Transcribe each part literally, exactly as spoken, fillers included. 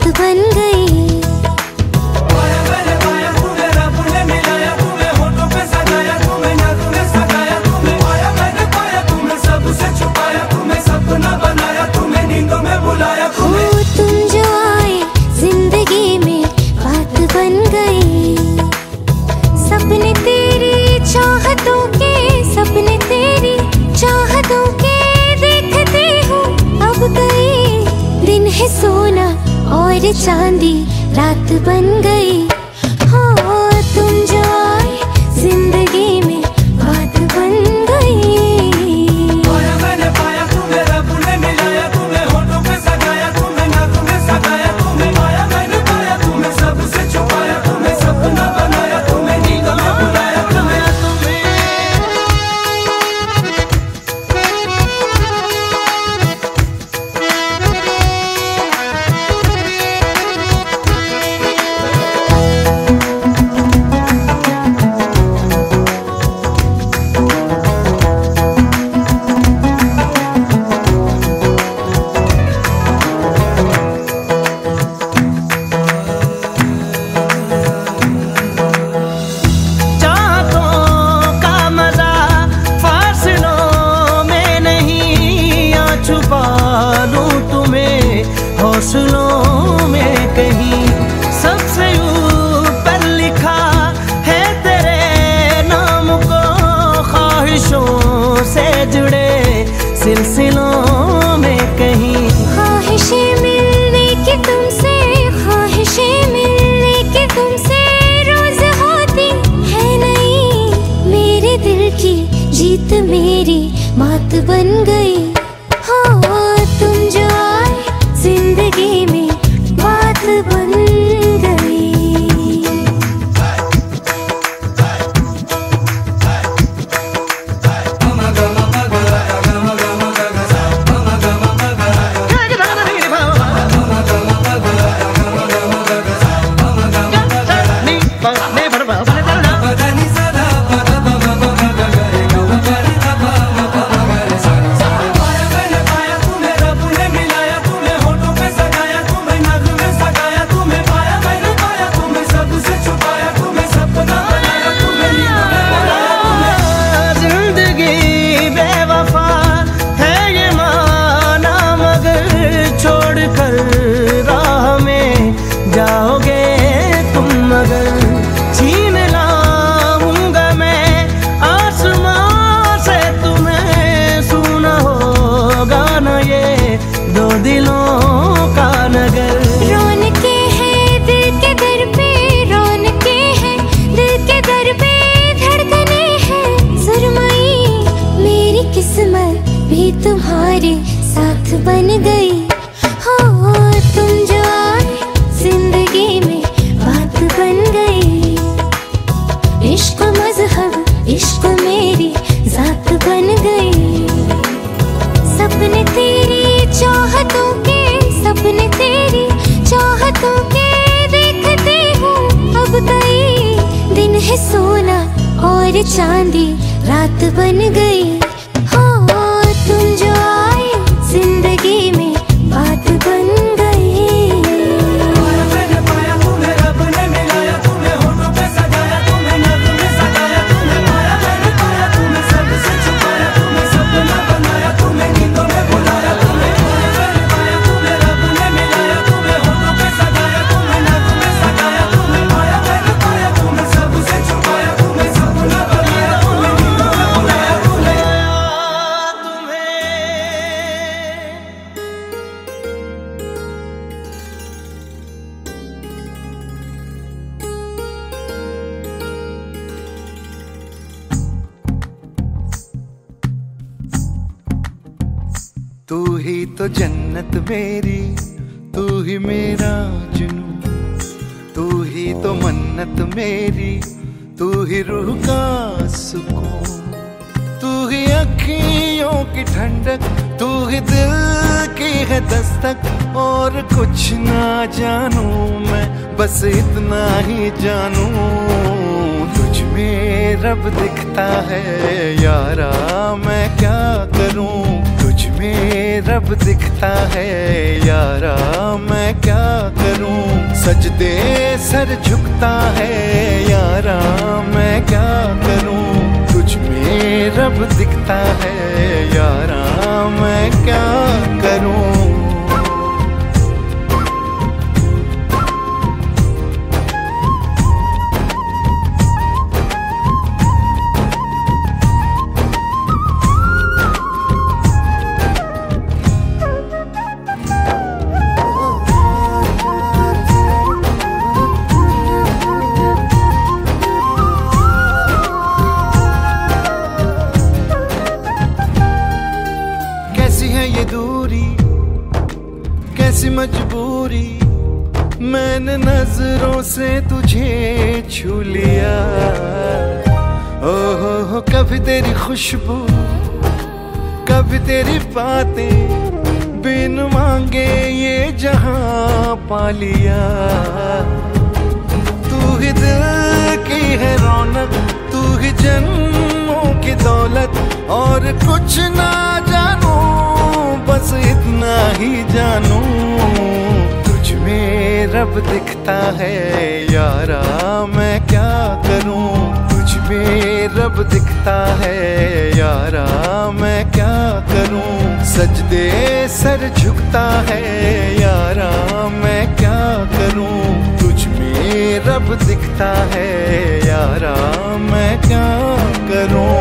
बन गई। सपने तेरी चाहतों के सपने तेरी चाहतों के देखती हूँ अब गई। दिन है सोना और चांदी रात बन गई। हो तुम जो आए जिंदगी में बात बन गई। पाया मैंने पाया तुम्हें रब ने मिलाया तुम्हें होठों पे सजाया तुम्हें नाक में सजाया तुम्हें पाया मैंने पाया तुम्हें सबसे छुपाया तुम्हें सपना बनाया तुम्हें नींदों में बुलाया तुम्हें। हौसलों में कहीं सबसे ऊपर लिखा है तेरे नाम को। ख्वाहिशों से जुड़े सिलसिलों में कहीं ख्वाहिशें मिलने की तुमसे ख्वाहिशें मिलने की तुमसे रोज होती है नहीं। मेरे दिल की जीत मेरी मात बन गई। हो तुम जो आए जिंदगी में बात बन गई। तुम्हारे साथ बन गई। हो तुम जो आए जिंदगी में बात बन गई। इश्क मजहब इश्क मेरी जात बन गई। सपने तेरी चाहतों के सपने तेरी चाहतों के देखती हूँ अब गई। दिन है सोना और चांदी रात बन गई। तुम जो आए जिंदगी में बात बन गई। पाया मैंने पाया तुम्हें रब ने मिलाया तुम्हें होठों पे सजाया तुम्हें नाक में सजाया तुम्हें पाया मैंने पाया तुम्हें सबसे छुपाया तुम्हें सपना बनाया तुम्हें नींदों में बुलाया तुम्हें। पाया मैंने पाया तुम्हें रब ने मिलाया तुम्हें होठों पे सजाया तुम्हें नाक में सजाया तुम्हें पाया मैंने पाया तुम्हें सबसे छुपाया तुम्हें सपना बनाया तुम्हें नींदों में बुलाया तुम्हें। तू ही तो जन्नत मेरी तू ही मेरा जुनून तू ही तो मन्नत मेरी तू ही रूह का सुकून तू ही अखियों की ठंडक तू ही दिल की है दस्तक और कुछ ना जानू मैं बस इतना ही जानू तुझ में रब दिखता है यारा मैं क्या करूं तुझ में रब दिखता है यारा, मैं क्या करूं। सजदे सर झुकता है यारा, मैं क्या करूं। तुझ में रब दिखता है यारा, मैं क्या करूं। ये दूरी कैसी मजबूरी, मैंने नजरों से तुझे छू लिया। ओहो हो, कभी तेरी खुशबू कभी तेरी बातें, बिन मांगे ये जहां पा लिया। तू ही दिल की है रौनक, तू ही जन्मों की दौलत, और कुछ ना जानू बस इतना ही जानू। तुझ में रब दिखता है यारा, मैं क्या करूं। तुझ में रब दिखता है यारा, मैं क्या करूं। सजदे सर झुकता है यारा, मैं क्या करूं। तुझ में रब दिखता है यारा, मैं क्या करूं।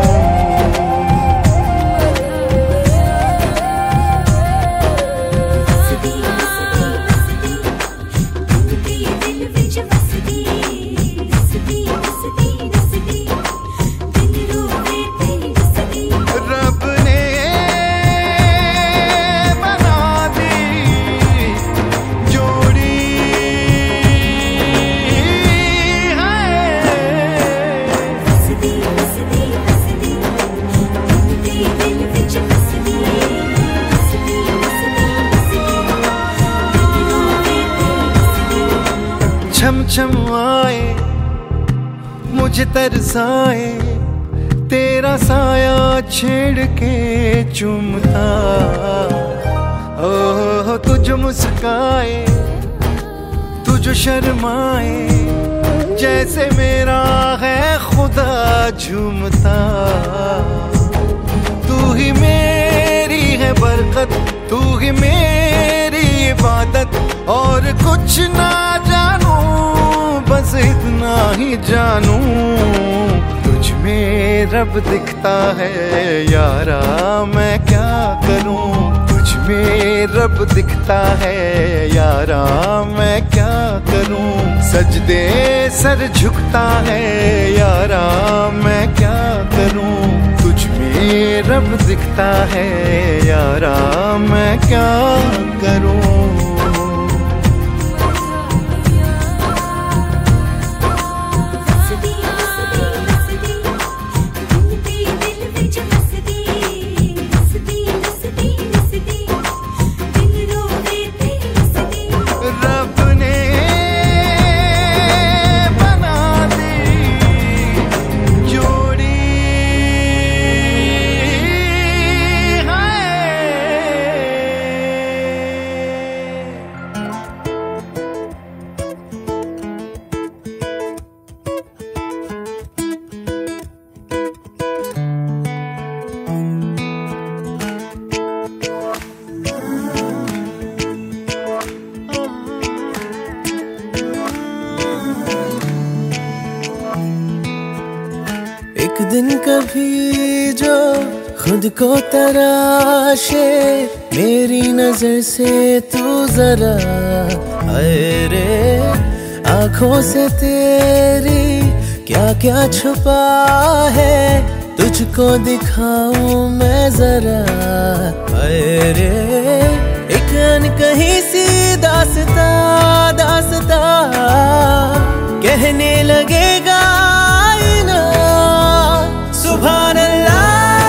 छम छम आए मुझे तरसाए, तेरा साया छेड़ के चूमता। ओह तुझ मुस्काए तुझ शर्माए, जैसे मेरा है खुदा झूमता। तू ही मेरी है बरकत, तू ही मेरी इबादत, और कुछ ना जानू बस इतना ही जानू। तुझ में रब दिखता है यारा, मैं क्या करूं। तुझ में रब दिखता है यारा, मैं क्या करूं। सजदे सर झुकता है यारा, मैं क्या करूं। तुझ में रब दिखता है यारा, मैं क्या करूं। एक दिन कभी जो खुद को तराशे, मेरी नजर से तू जरा हाय रे। आँखों से तेरी क्या क्या छुपा है, तुझको दिखाऊं मैं जरा हाय रे। एक अनकही सी दास्ता दास्ता कहने लगेगा आईना सुभान अल्लाह।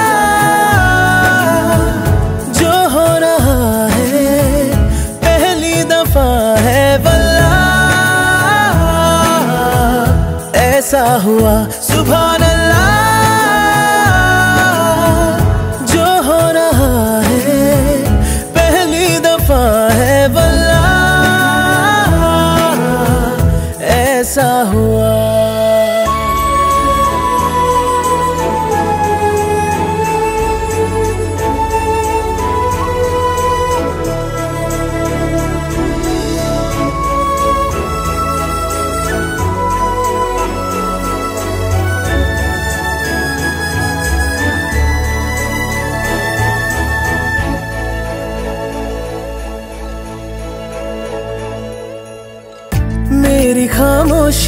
जो हो रहा है पहली दफा है वल्लाह, ऐसा हुआ सुभान अल्लाह। जो हो रहा है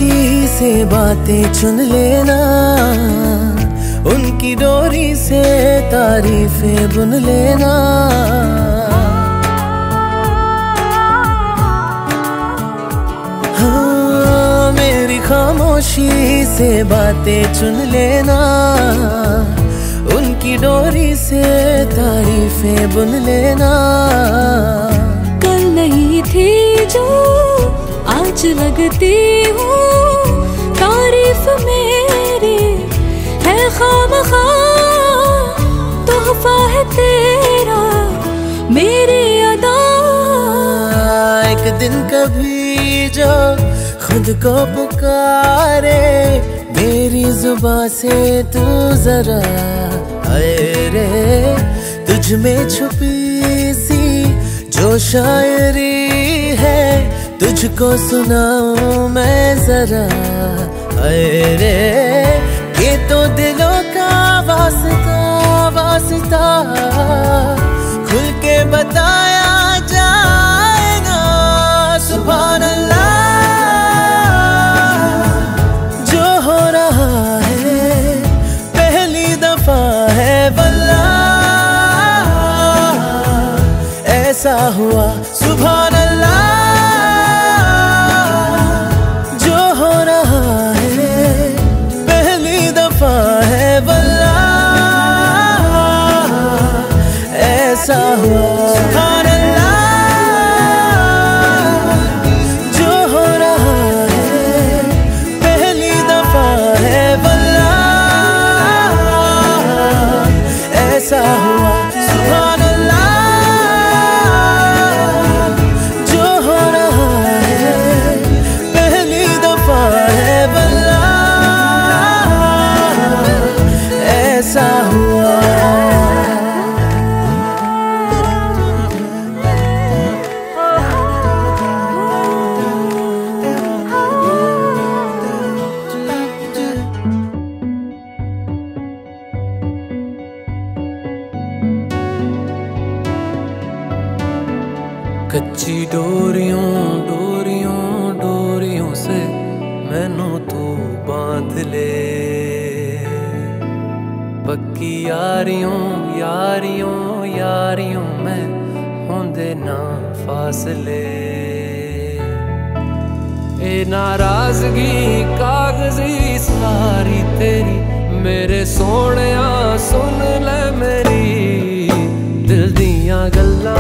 खामोशी से बातें चुन लेना, उनकी डोरी से तारीफें बुन लेना। हाँ, मेरी खामोशी से बातें चुन लेना, उनकी डोरी से तारीफें बुन लेना। कल नहीं थी जो आज लगती हूँ, तारीफ मेरी है खामखा, तोहफा है तेरा मेरी अदा। एक दिन कभी जो खुद को पुकारे, मेरी जुबां से तू जरा आए रे, तुझ में छुपी सी जो शायरी है, तुझको सुनाऊं मैं जरा आए रे। ये तो दिलों का वास्ता वास्ता, खुल के बताया जाए ना। सुभान अल्लाह, जो हो रहा है पहली दफा है वल्लाह, ऐसा हुआ सुभान अल्लाह। जो हो रहा है पहली दफा है वल्लाह, ऐसा हुआ सुभान अल्लाह। जो हो रहा है पहली दफा है वल्लाह, ऐसा हुआ सुभान अल्लाह। जो हो रहा है पहली दफा है वल्लाह, ऐसा हुआ। कच्ची डोरियों डोरियों डोरियों से मैनू तू बांध ले, पक्की यारियों यारियों यारियों में होंदे ना फासले। ए नाराजगी कागजी सारी तेरी, मेरे सोहणिया सुन ले मेरी दिल दियां गल्लां।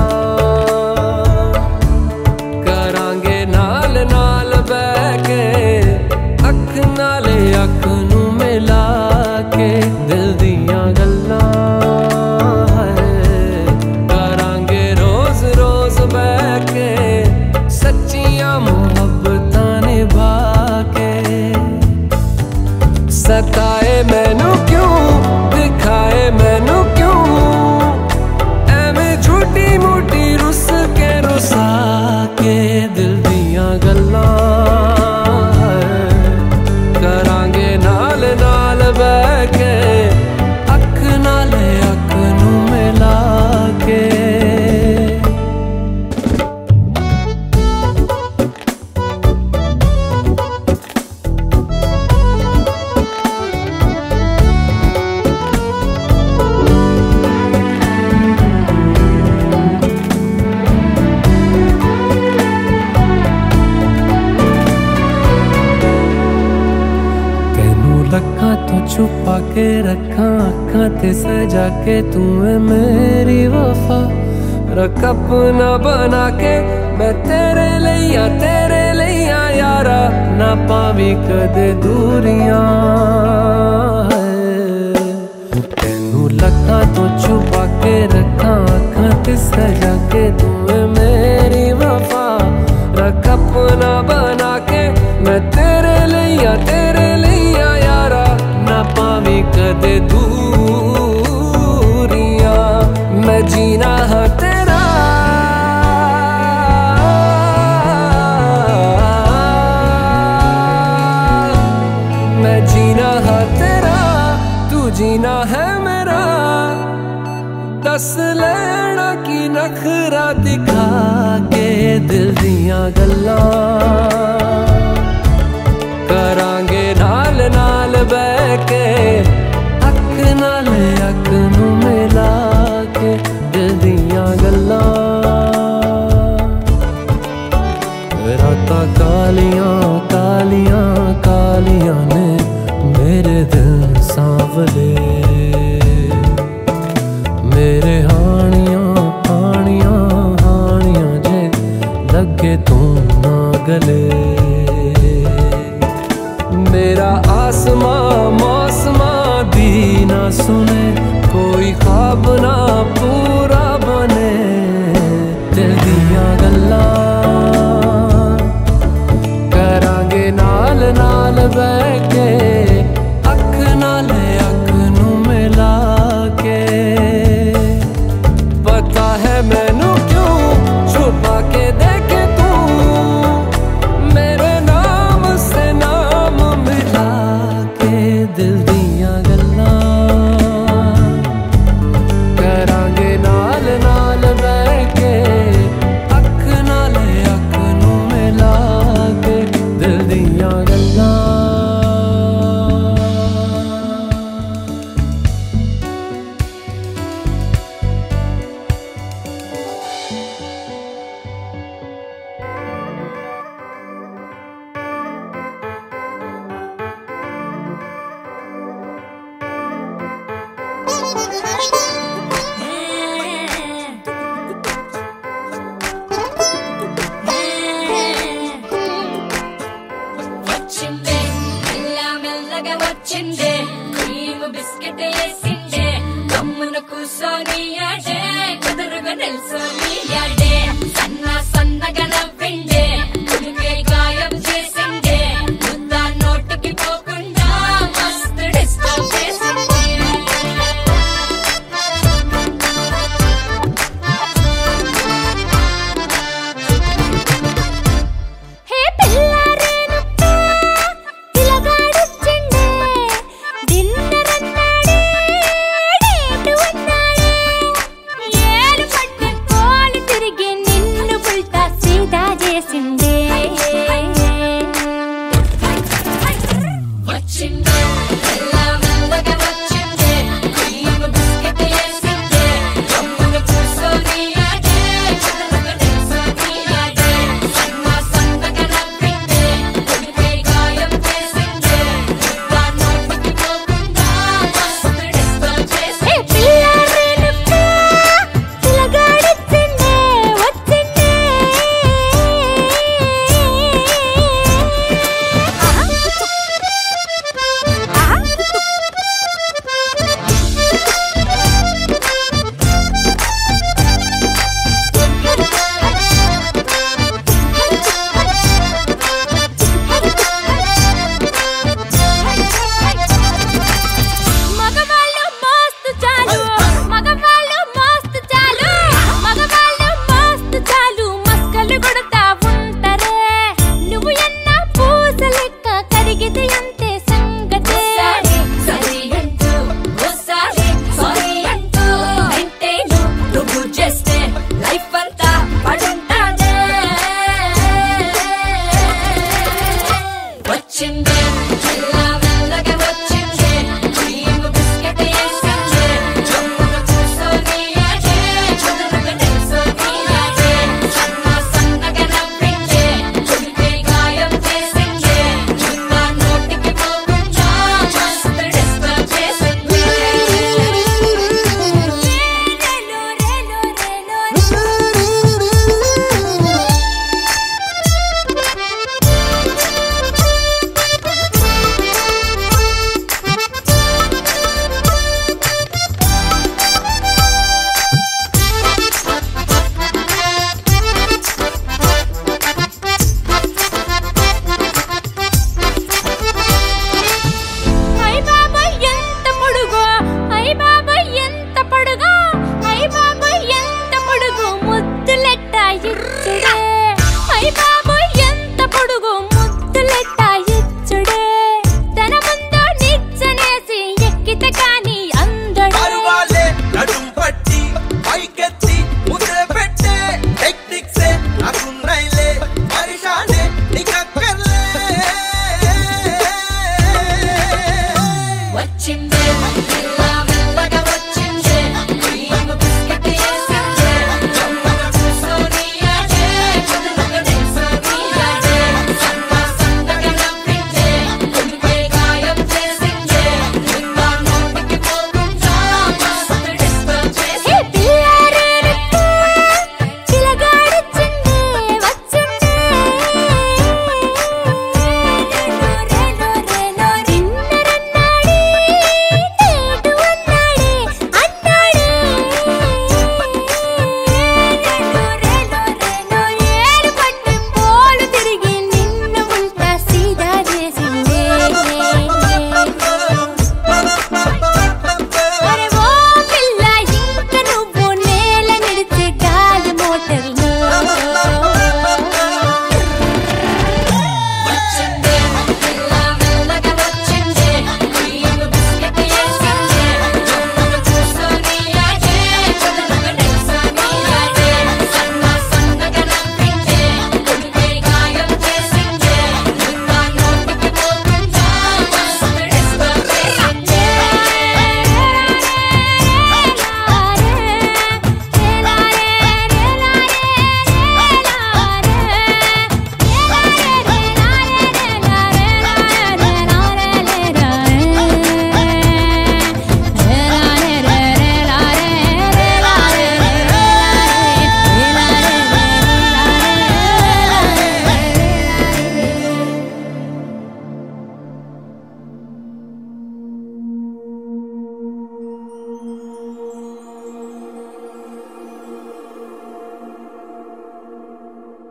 अख नाले अख नू मिला के दिल दियां गल्लां है, करांगे रोज रोज बैठ के सच्चियां मुहब्बतां निभा के। सताए मैनू क्यों, दिखाए मैनू क्यों, एवें झूठी मूठी रुस के रुसा के दिल दियां गल्लां। छुपा के रखा अखा ते सजा के, तू है मेरी वफा। रख अपना बना के मैं तेरे लिया तेरे लिया यारा, ना पावी कदे दूरियां। तेनू लखा तो छुपा के रखा अखा ते सजा के, तू है मेरी वफा। रख अपना बना के मैं तेरे लिया तेरे लिया यारा, ना पावी कदे दूरियां। मैं जीना है तेरा, मैं जीना है तेरा, तू जीना है मेरा। दस लेना की नखरा दिखा के दिल दियां गल्लां, करांगे नाल नाल बह के अख नाल अख नू मिला के दिल दियां गल्लां रातां कालियां कालियां कालियां ने मेरे दिल सांवले मेरे हानियां हानियां हानियां जे लगे तू ना गले मेरा आसमां मौसमां दी ना सुने कोई ख्वाब ना पूरा बने दिल दियां गल्लां करांगे नाल नाल बह के अख नाल अख नू मिला के पता है मैनू क्यों छुपा के देखे तू मेरे नाम से नाम मिला के दिल दियां गल्लां करांगे नाल नाल बह के अख नाल अख नू मिला के दिल दियां गल्लां వచ్చిందే మెల్ల మెల్లగా వచ్చిందే క్రీమ్ బిస్కెట్ వేసిందే గమ్మున కూసోని యాడే కుదురుగా నిల్సోని యాడే సన్న సన్నగా నవ్విందే కుడికే గాయం చేసిందే ముద్ద నోటికి పోకుండా మస్తు డిస్టర్బ్ చేసిందే హే పిల్లారేనప్ప పిలగాడొచ్చిండే డిన్నర్ అన్నాడే డేటు అన్నాడే ఏలు పట్టే కోలు తిరిగి నిన్ను పుల్టా సీదా చేసిందే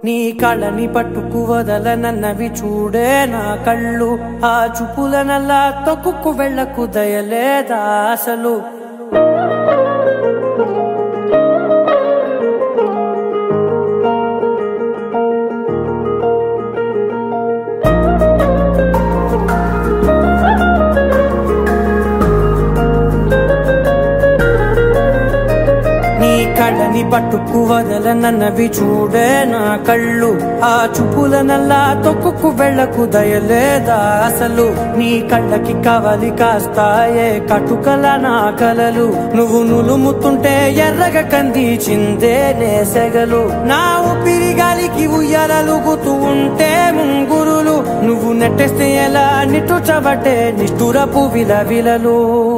నీ కళ్ళని పట్టుకు వదలనన్నవి చూడే నా కళ్ళు ఆ చూపులనల్లా తొక్కుకు వెళ్ళకు దయలేదా అసలు కళ్ళని పట్టుకు వదలనన్నవి చూడే నా కళ్ళు ఆ చూపులనల్లా తొక్కుకు వెళ్ళకు దయలేదా అసలు నీ కళ్ళకి కవలి కాస్తాయే కటుకల నా కలలు నువ్వు నులుముతుంటే ఎర్రగా కందిచిందే నేసెగలు నా ఊపిరి గాలికి ఉయ్యాలలుగుతూ ఉంటే ముంగురులు నువ్వు నెట్టేస్తే ఎలా నిట్టుచబట్టే నిష్ఠురపు విలవిలలు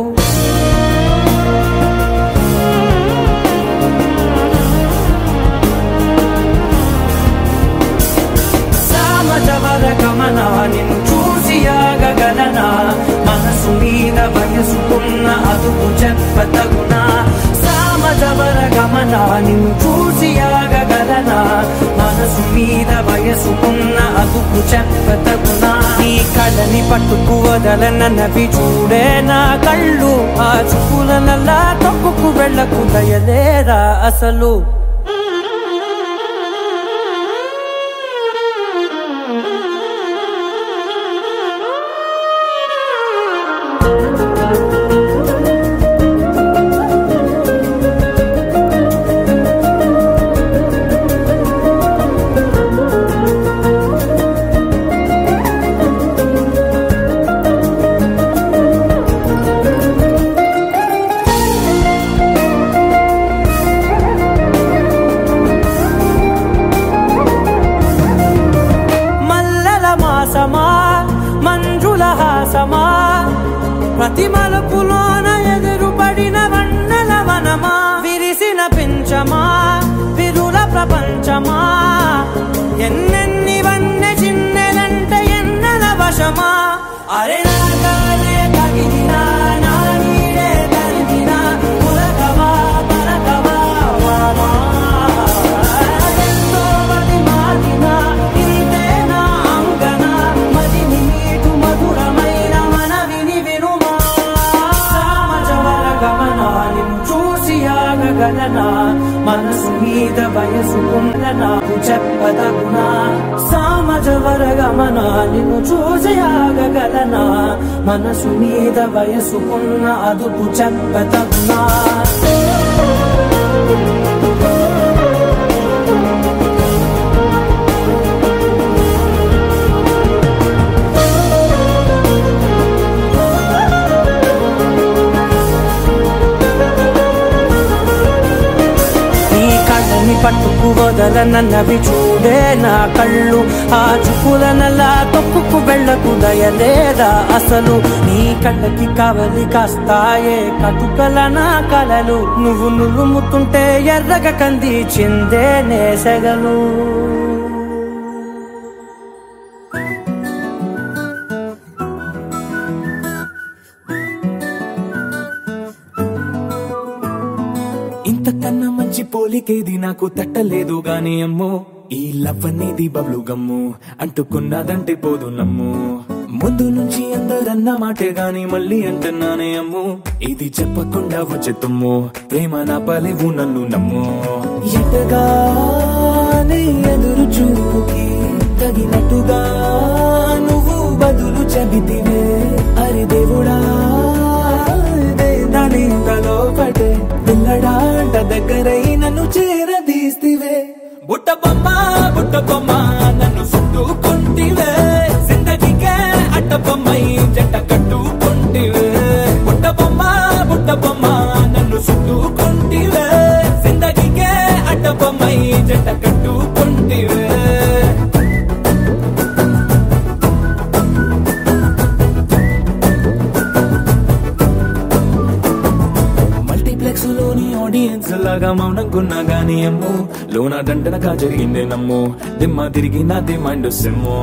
గమనా నిన్ను చూసి ఆగగలనా మనసు మీద వయసుకున్న అదుపు చెప్పతగునా సామజవర గమనా నిన్ను చూసి ఆగగలనా మనసు మీద వయసుకున్న అదుపు చెప్పతగునా నీ కళ్ళని పట్టుకు వదలనన్నవి చూడే నా కళ్ళు ఆ చూపులనల్లా తొక్కుకు వెళ్ళకు దయలేరా అసలు మంజుల హాసమా ప్రతి మలుపులోన ఎదురుపడిన వన్నెల వనమా విరిసిన పించమా విరుల ప్రపంచమా ఎన్నెన్ని వన్నె చిన్నెలంటే ఎన్నెల వశమా అరే నాగాలే తగిలినా నా నీడే తరిగినా పులకవా పలకవా వామా మనసు మీద వయసుకున్న నాకు చెప్పదగునా సామజవర గమనా నిన్ను చూసి ఆగగలనా మనసు మీద వయసుకున్న అదుపు చెప్పదగునా పట్టుకు వదలనన్నవి చూడే నా కళ్ళు ఆ చూపులనల్లా తొక్కుకు వెళ్ళకు దయలేదా అసలు నీ కళ్ళకి కవలి కాస్తాయే కటుకల నా కలలు నువ్వు నులుముతుంటే ఎర్రగా కందిచిందే నేసెగలు ఇంతకన్నా మంచి పోలికేది నాకు తట్టలేదు గాని అమ్మో ఈ లవ్ అనేది బబ్లు గమ్ము అంటుకున్నదంటే పోదు నమ్ము ముందు నుంచి అందరన్న మాటే గాని మళ్ళీ అంటున్నానే అమ్ము ఇది చెప్పకుండా వచ్చే తుమ్ము ప్రేమ నా పలేవు నన్ను నమ్ము ఎటగానే ఎదురు చూపుకి తగినట్టుగా నువ్వు బదులు చెబితివే అరి దేవుడా దానిలో పడే పిల్లడాంట దగ్గరై నన్ను చేరదీస్తివే బుట్ట బొమ్మ బుట్ట బొమ్మ నన్ను చుట్టుకుంటివే జిందగీకే అట్ట బొమ్మై జంట కట్టుకుంటివే బుట్ట బొమ్మ బుట్ట బొమ్మ నన్ను చుట్టుకుంటివే జిందగీకే అట్ట బొమ్మై జంట కట్టుకుంటివే ఆడియన్స్ లాగా మౌనంకున్నా గానీ అమ్ము లోన దండనగా జరిగిందే నమ్ము దిమ్మ తిరిగి నాది మైండ్ సిమ్ము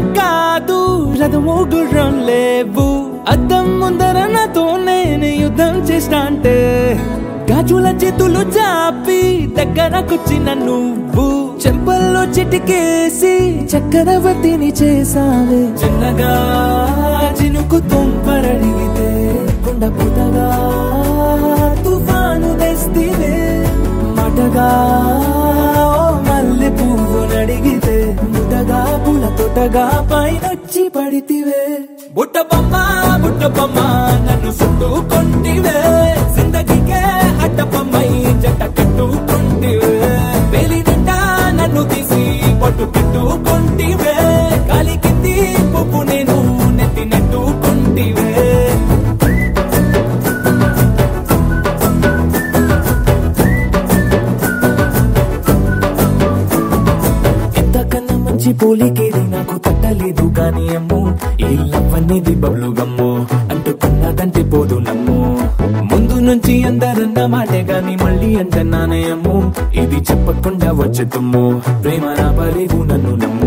కాదు రథము గుర్రం లేవు అద్దం ముందర నాతో నేను యుద్ధం చేస్తా అంటే గాజుల చేతులు చాపి దగ్గరకొచ్చిన నువ్వు చెంపల్లో చిటికేసి చక్రవర్తిని చేసావే చిన్నగా చినుకు తుంపరడిగితే కుండ పుటగా తుఫాను తెస్తివే మాటగా మల్లె పువ్వు నడిగితే ముటగా పుల తొటగా పైనొచ్చి పడితివే బుట్ట బొమ్మ బుట్ట బొమ్మ నన్ను చుట్టుకొంటివే జిందగీకే అడ్డపమ్మై జట్ట కట్టుకొంటివే వేలి నిండా నన్ను తీసి పట్టు కట్టుకొంటివే కాలి కింది పువ్వు నేను నెత్తి నెట్టుకొంటివే ఎంతకన్నా మంచి పోలికేది నాకు తట్టలేదు కానీ అమ్ము ఈ లవ్ అనేది బబ్లు గమ్ము అంటుకున్నదంటే పోదు నమ్ము ముందు నుంచి అందరన్న మాటే గాని మళ్ళీ అంటున్నానే అమ్ము ఇది చెప్పకుండా వచ్చే తుమ్ము ప్రేమ నా పరేగు నన్ను నమ్ము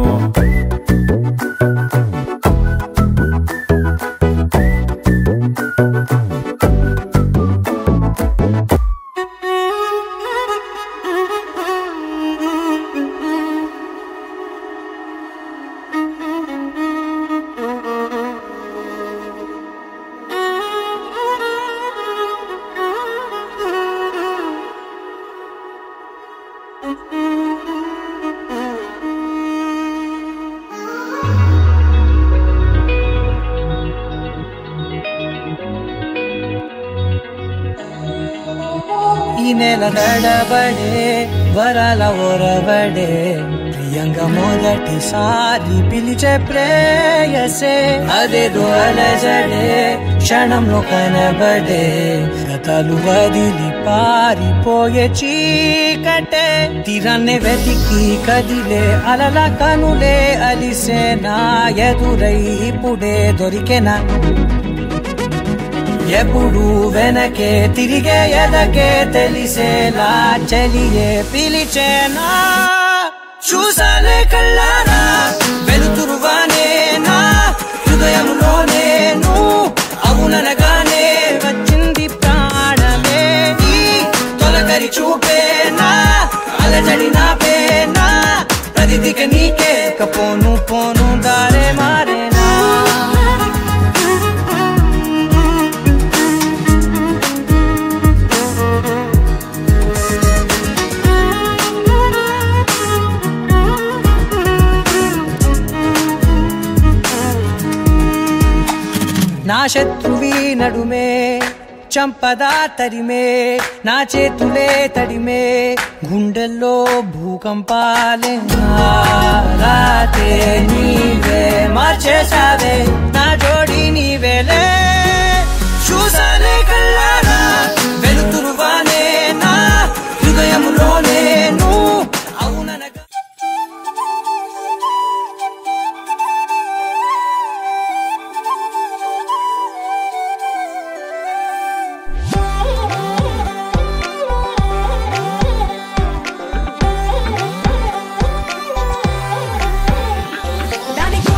ఈ నెల నడబడే వరాల ఒరబడే ప్రియంగా మొదటిసారి పిలిచే ప్రేయసే అదేదో అలజడే క్షణంలో కనబడే గతాలు వదిలి పారిపోయే చీకటే తీరాన్ని వెతికి కదిలే అలల కనులే అలిసే నా ఎదురై ఇప్పుడే దొరికెనా ఎప్పుడు వెనకే తిరిగే ఎదకే తెలిసేలా చెలియే పిలిచేనా చూసానే కళ్ళారా వెలుతురువానే నా హృదయంలోనే నువ్వు అవుననగానే వచ్చింది ప్రాణమే ఈ తొలకరి చూపేనా అలజడి నాపేనా ప్రతిదిక నీకే పోను పోను దారే మారేనా నా శత్రువి నడుమే చంపదా తరిమే నా చేతులే తడిమే గుండెల్లో భూకంపాలే రాతే నీవే మార్చేసావే నా జోడి నీవేలే చూసానే కళ్ళారా వెలుతురువానే నా హృదయంలోనే నువ్వు అవుననగా దానికి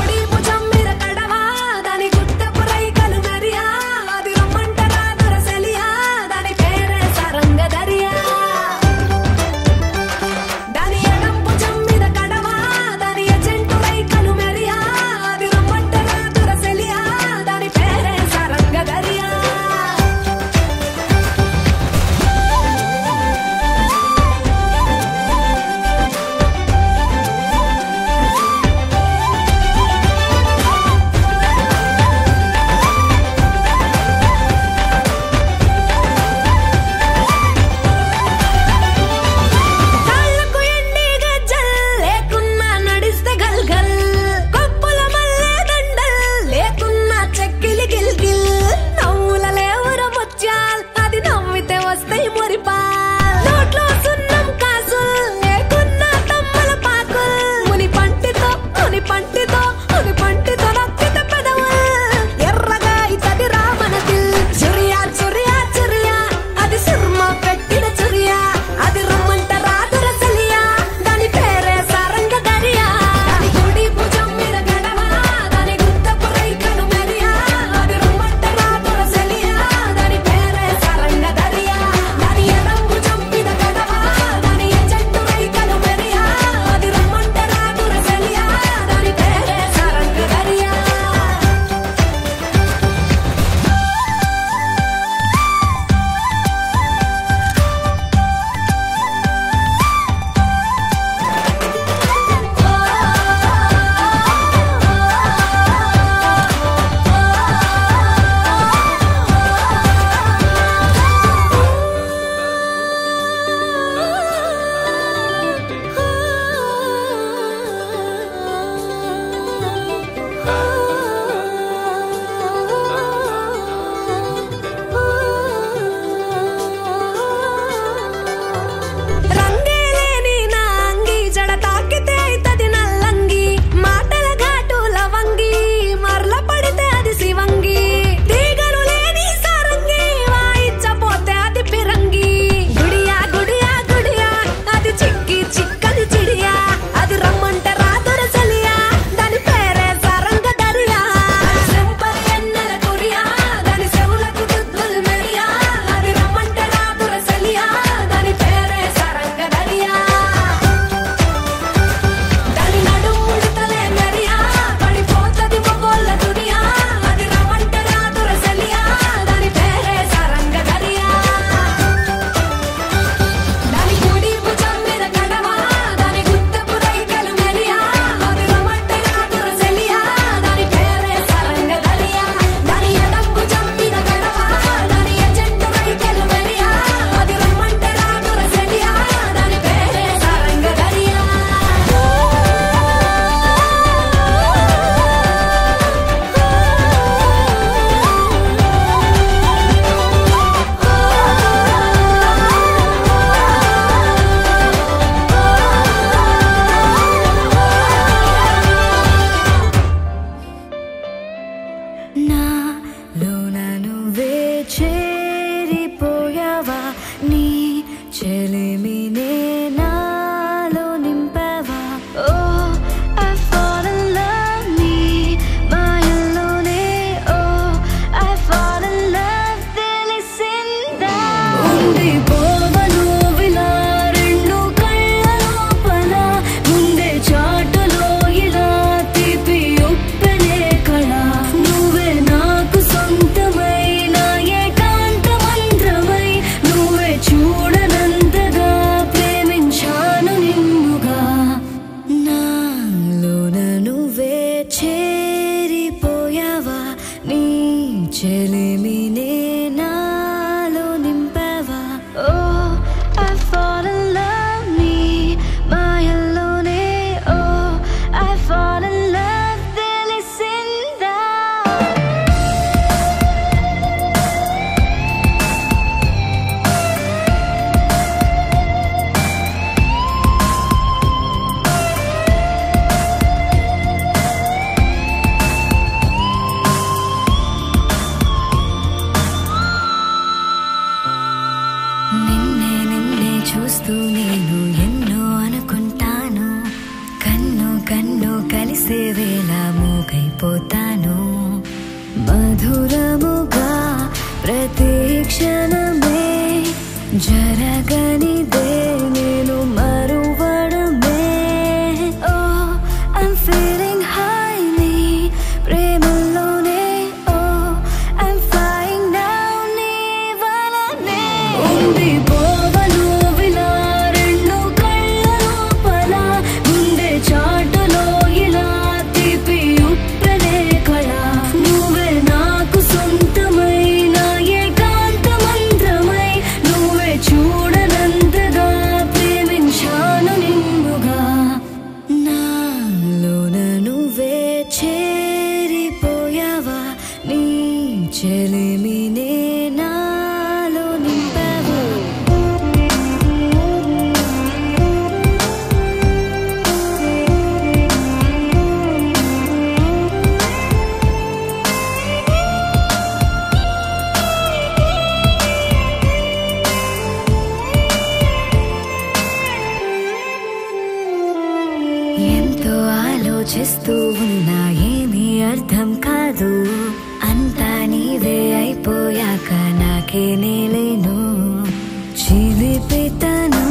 చేరిపోయావా నీ చెలిమినే నాలో నింపావా ఓ I fall in love నీ మాయల్లోనే ఓ I fall in love తెలిసిందా నిన్నే నిన్నే చూస్తూ నేను ఎన్నో అనుకుంటాను కన్ను కన్ను కలిసే వేళ మూగైపోతాను మధురముగా ప్రతి క్షణమే జరగనిదే నేను మరువడమే ఓ I'm feeling high నీ ప్రేమలోనే ఓ I'm flying now నీ వలనే ఉంది పోవను విలా రెండు కళ్ళ లోపల గుండె చాటులో ఇలా తీపి ఉప్పెనే కళ నువ్వే నాకు సొంతమైన ఏకాంత మంత్రమై నువ్వే చూడనంతగా ప్రేమించాను నిన్నుగా నాలోన నువ్వే చేరిపోయావా నీ చెలిమినే నాలో నింపావా ఎంతో ఆలోచిస్తూ ఉన్నా ఏమీ అర్థం కాదు అంతా నీవే అయిపోయాక నాకే నేలేను చిలిపితనం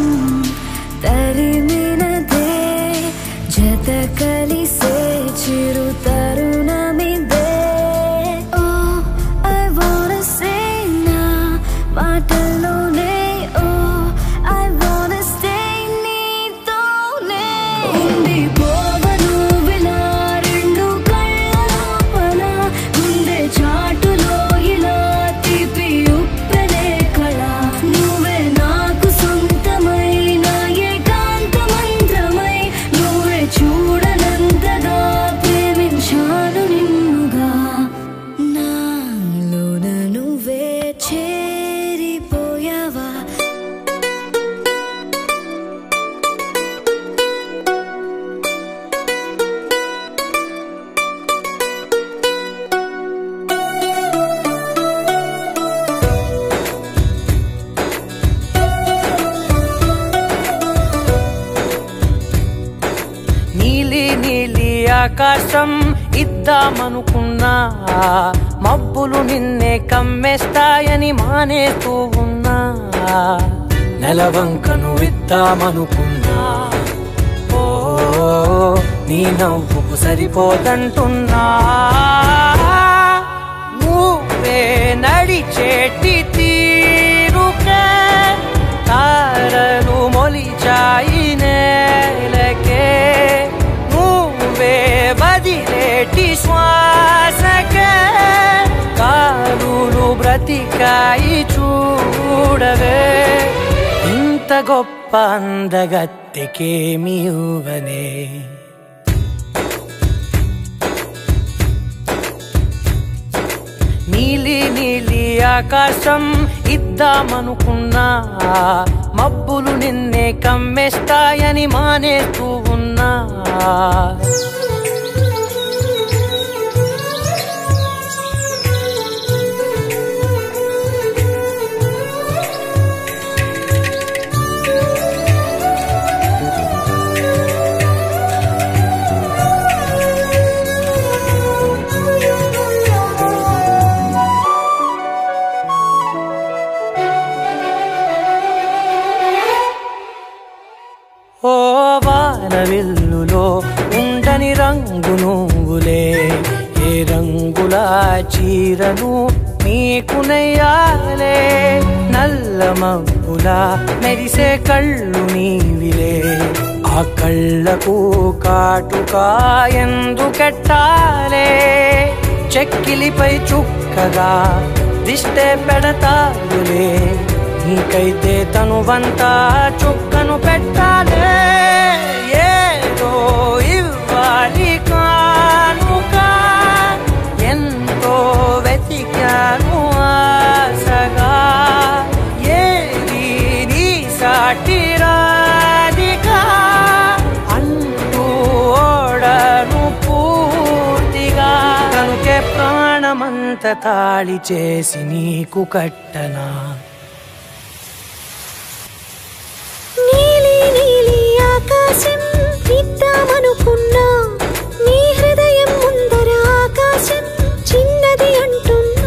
తరిమినదే జత కలిసే చిరు తరుణమిదే ఓ I wanna say నా మాటల్లోనే ఓ I wanna stay నీతోనే ఉంది పోవను విలా రెండు కళ్ళ లోపల గుండె చాటులో ఇలా తీపి ఉప్పెనే కళ నువ్వే నాకు సొంతమైన ఏకాంత మంత్రమై నువ్వే చూడనంతగా ప్రేమించాను నిన్నుగా నాలోన నువ్వే చేరిపోయావా నీలి నీలి ఆకాశం ఇద్దామనుకున్నా మబ్బులు నిన్నే కమ్మేస్తాయని మానేస్తూ ఉన్నా నెలవంకను ఇద్దామనుకున్నా ఓ నీ నవ్వుకు సరిపోదంటున్నా నువ్వే నడిచేటి తీరుకే తారలు మొలిచాయి నేలకే నువ్వే వదిలేటి శ్వాసకే కారులు బ్రతికాయి చూడవే ఇంత గొప్ప అందగత్తెకేమి ఇవ్వనే నీలి నీలి ఆకాశం ఇద్దామనుకున్నా మబ్బులు నిన్నే కమ్మేస్తాయని మానేస్తూ ఉన్నా ఓ వానవిల్లులో ఉండని రంగు నువ్వులే ఏ రంగుల చీరను నీకు నెయ్యాలే నల్ల మబ్బుల మెరిసే కళ్ళు నీవిలే ఆ ఆ కళ్ళకు కాటుకా ఎందుకెట్టాలే చెక్కిలిపై చుక్కగా దిష్టే పెడతానులే నీకైతే తనువంతా చుక్కను పెట్టాలే ఏదో ఇవ్వాలి కానుక ఎంతో వెతికాను ఆశగా ఏది నీ సాటి రాధికా అంటూ ఓడను పూర్తిగా కనుకే ప్రాణమంత తాళి చేసి నీకు కట్టనా నీలి నీలి ఆకాశం ఇద్దామనుకున్నా నీ హృదయం ముందర ఆకాశం చిన్నది అంటున్నా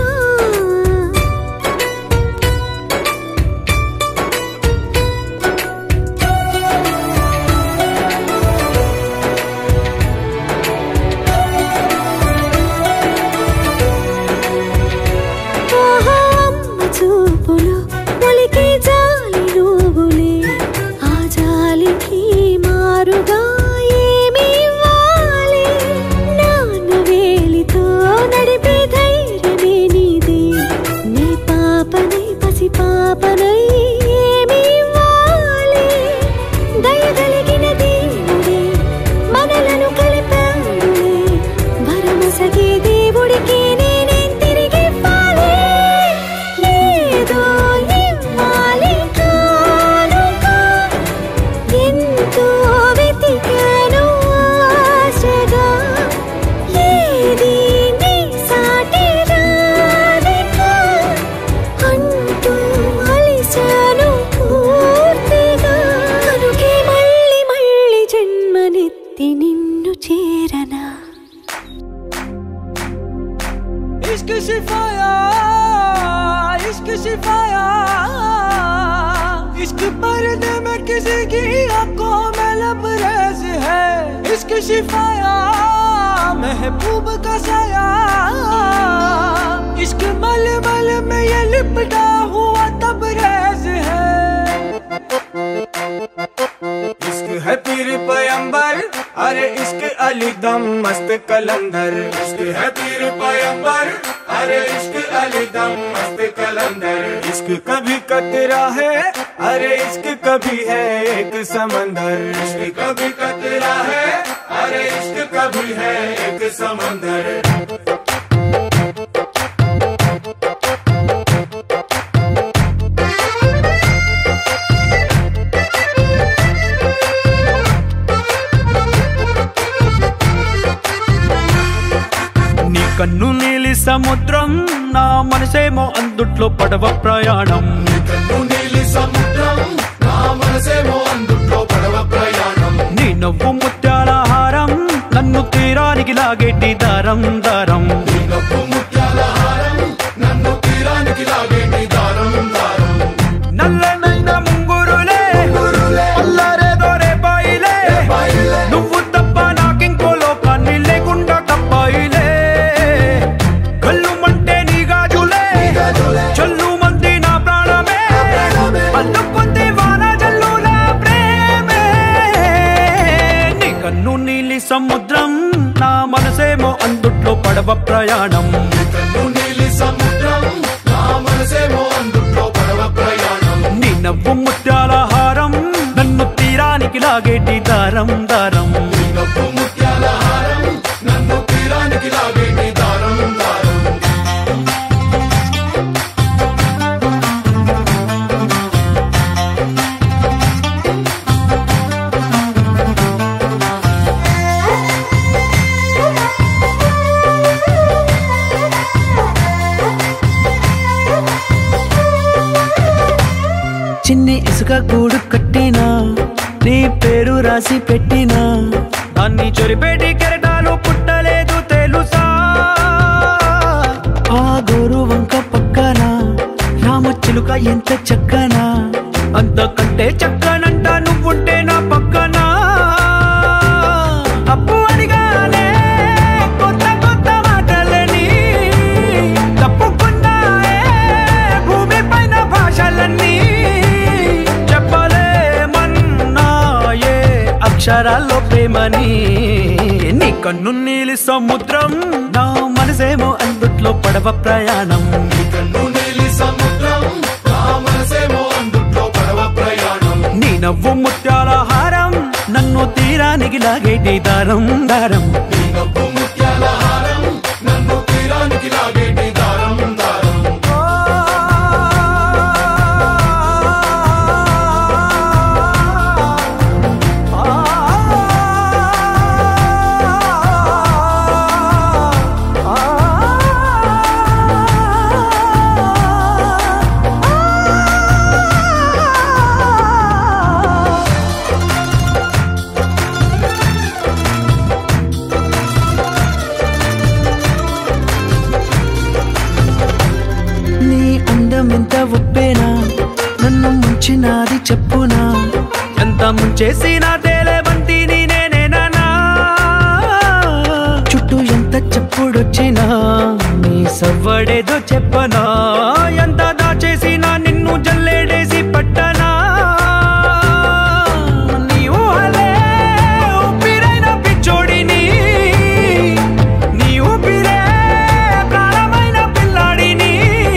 ఆహా అమ్మ చూపులో ఒలికి జాలి నువ్వులే ఆ జాలికి మారుగా ఏమి ఇవ్వాలి నాన్న వేలితో నడిపే ధైర్యమే నీదే నీ పాపనై పసి పాపనై ఏమి ఇవ్వాలి దయగలిగిన దేవుడే మనలను కలిపాడులే భరమసగే దేవుడికి నేనేం తిరిగి ఇవ్వాలి ఏదో ఇవ్వాలి కానుక ఎంతో వెతికాను ఆశగా ఏది నీ సాటి రాధిక అంటూ అలిశాను పూర్తిగా కనుకే మళ్ళీ మళ్ళీ జన్మనెత్తి నిన్ను చేరనా इश्क शिफाया इश्क शिफाया इश्क पर्दे में किसी की आंखों में लबरेज है इश्क शिफाया महबूब का साया इश्क मल मल में ये लिपटा हुआ तबरेज है इश्क है पीर पैगंबर अरे इश्क अली दम मस्त कलंदर इश्क है पीर पैगंबर अरे इश्क अली दम मस्त कलंदर इश्क कभी कतरा है अरे इश्क कभी है एक समंदर इश्क कभी कतरा है अरे इश्क कभी है एक समंदर నీ కన్ను నీలి సముద్రం నా మనసేమో అందుట్లో పడవ ప్రయాణం నీ నవ్వు ముత్యాల హారం నన్ను తీరానికి లాగేటి దారం దారం నల్లనైన ముంగురులే అల్లారేదో రేపాయిలే నువ్వు తప్ప నాకింకో లోకాన్ని లేకుండా తప్పాయిలే కళ్ళుమంటే నీ గాజులే చల్లు మంది నా ప్రాణమే పల్లుకుంది వాన జల్లుల ప్రేమే నీ కన్ను నీలి సముద్రం నా మనసేమో అందుట్లో పడవ ప్రయాణం నీ నవ్వు ముత్యాల హారం నన్ను తీరానికి లాగేటి దారం దారం చిన్ని ఇసుక గూడు కట్టినా నీ పేరు రాసి పెట్టినా దాన్ని చొరిపేటి కెరటాలు పుట్టలేదు తెలుసా ఆ గోరు వంక పక్కన రామచిలుక ఎంత చక్కనా అంతకంటే చక్కనంట నువ్వుంటే నా పక్కన అప్పు అడిగానే కొత్త కొత్త మాటలని తప్పుకున్నాయే భూమి పైన భాషలన్నీ అక్షరాల్లో ప్రేమని. నీ కన్ను నీలి సముద్రం, నా మనసేమో అందుట్లో పడవ ప్రయాణం. నీ నవ్వు ముత్యాల హారం, నన్ను తీరానికి లాగేటి దారం దారం. ఎంత ఒప్పేనా, నన్ను ముంచినాది చెప్పునా, ఎంత ముంచేసినా తేలేవంటి నేనేనా. చుట్టూ ఎంత చెప్పుడొచ్చినా నీ సవ్వడేదో చెప్పనా, ఎంత దాచేసినా నిన్ను జల్లేడేసి పట్టనా. నీవు అలే ఊపిరైన పిచ్చోడిని, నీ ఊపిరే ప్రాణమైన పిల్లాడిని.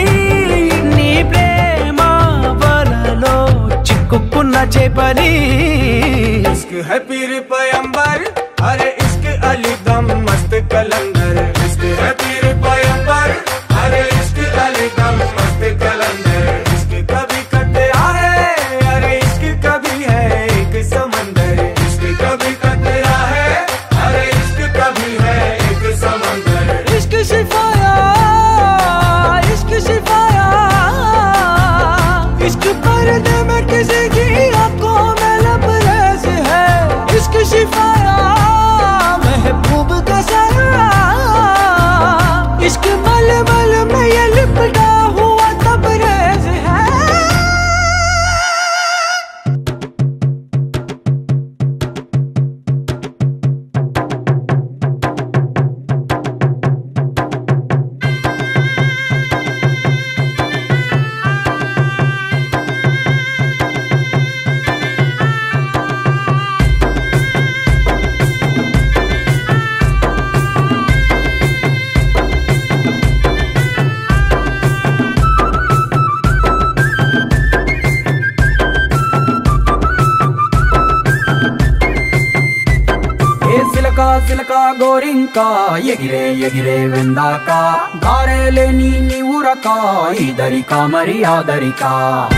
కుక్కున్న చేపని. इश्क है पीर पैगंबर, अरे इश्क अली दम मस्त कलंदर. इश्क है पीर पैगंबर, अरे इश्क अली दम मस्त कलंदर. इश्क कभी कतरा है, अरे इश्क कभी है एक समंदर. इश्क कभी कतरा है, अरे इश्क कभी है एक समंदर. इश्क शिफाया, इश्क शिफाया, इश्क पर्दे में किसी की आंखों में लबरेज है. इश्क शिफाया, महबूब का साया, इश्क मलमल में ये लिपटा हुआ तबरेज है. సిలక గోరింకా ఎగిరే ఎగిరే వెందాక, దారేలేని నీవురక ఇదరిక మరి ఆదరిక.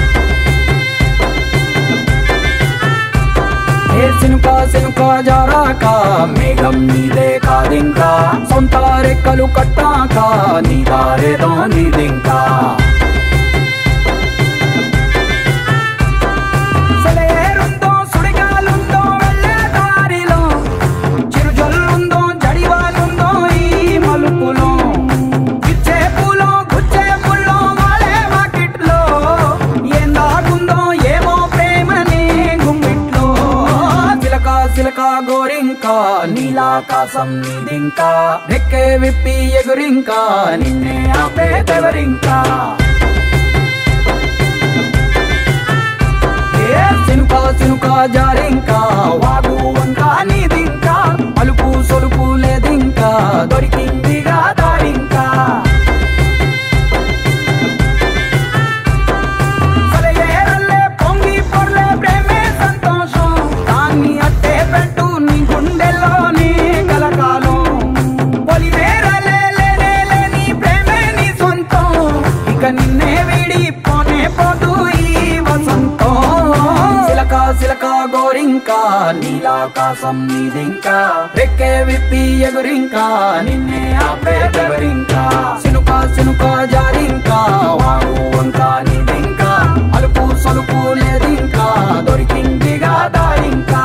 ఏ సినుక సినుక జారాక, మేఘం నీదే కాదింకా, సొంత రెక్కలు కట్టాక నీ దారేదో నీదింకా. సిలక గోరింకా నీలాకాశం నీదింకా, రెక్కే విప్పి ఎగురింకా నిన్నే ఆపేదెవరింకా. ఏ సినుక సినుక జారింకా, వాగు వంక నీదింకా, అలుపు సొలుపు లేదింకా, దొరికిందిగా దారింకా. సిలక గోరింకా నీలాకాశం నీదింకా, రెక్కే విప్పి ఎగురింకా నిన్నే ఆపేదెవరింకా. సినుక సినుక జారింకా, వాగు వంక నీదింకా, అలుపు సొలుపు లేదింకా, దొరికిందిగా దారింకా.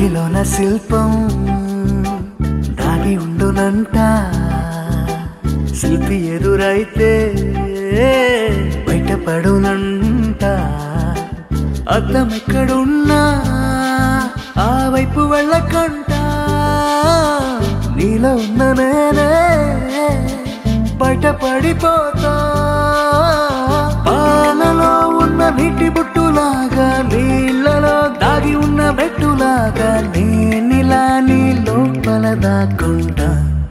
రాయిలోన శిల్పం దాగి ఉండునంట శిల్పి ఎదురైతే బయటపడునంట అద్దం ఎక్కడున్నా ఆ వైపు వెళ్ళకంట నీలో ఉన్న నేనే బయటపడిపోతా పాలలో ఉన్న నీటి బుట్టులాగా నీళ్ళలో దాగి ఉన్న బెట్టులాగా నేనిలా నీ లోపల దాక్కుంటా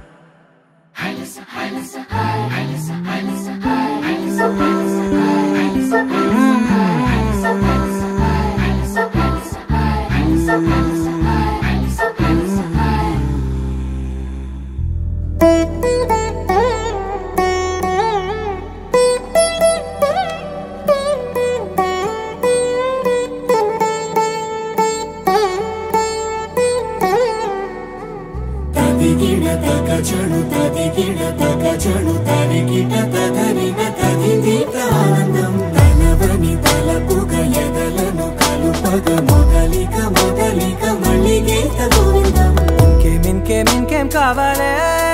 కావాలే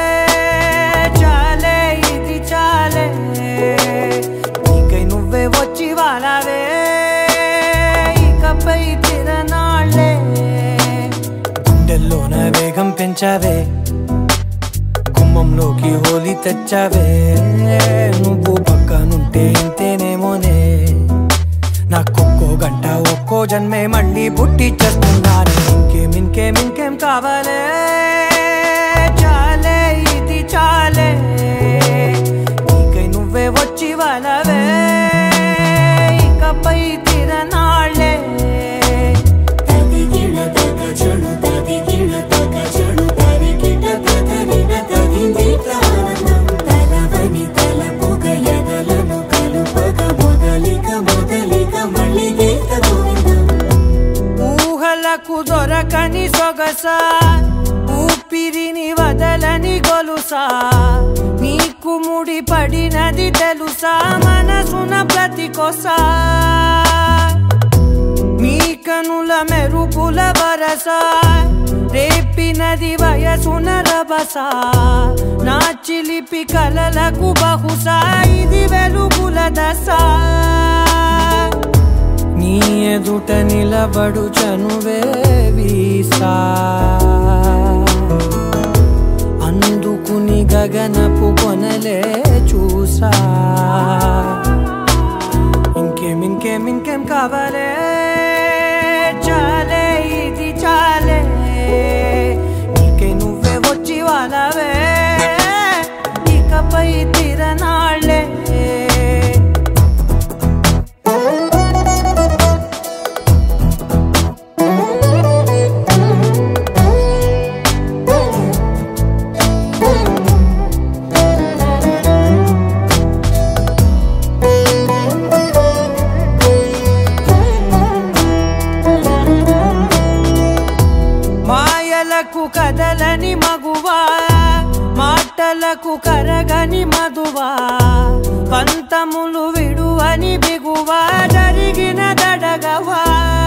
చాలే ఇది చాలే నీకై నువ్వే వచ్చి వాలావే ఇకపై తిరనాళ్ళే గుండెల్లోన వేగం పెంచావే గుమ్మంలోకి హోలీ తెచ్చావే నువ్వు పక్కనుంటే ఇంతేనేమోనే నాకొక్కో గంట ఒక్కో జన్మే మళ్ళీ పుట్టి చేస్తున్నాను ఇంకేం ఇంకేం ఇంకేం కావాలే చాలే ఇది చాలే నీకై నువ్వే వచ్చి వాలవే ఇకపై తిరనాళ్ళే ఊహలకు దొరకని సొగసా ఊపిరిని వదలని గొలుసా నీకు ముడి పడినది తెలుసా మనసున ప్రతి కొసా మీ కనుల మెరుపుల వరసా రేపినది వయసున రభసా నా చిలిపి కలలకు బహుశా ఇది వెలుగుల దశ నీ ఎదుట నిలబడు చనువే వీసా అందుకుని గగనపు కొనలే చూసా ఇంకేం ఇంకేం ఇంకేం కావాలే చాలే ఇది చాలే నీకే నువ్వే వచ్చి వాలవే ఇకపై తిరనాళ్ళే కదలని మగువా మాటలకు కరగని మధువా పంతములు విడువని బిగువా జరిగిన దడగవా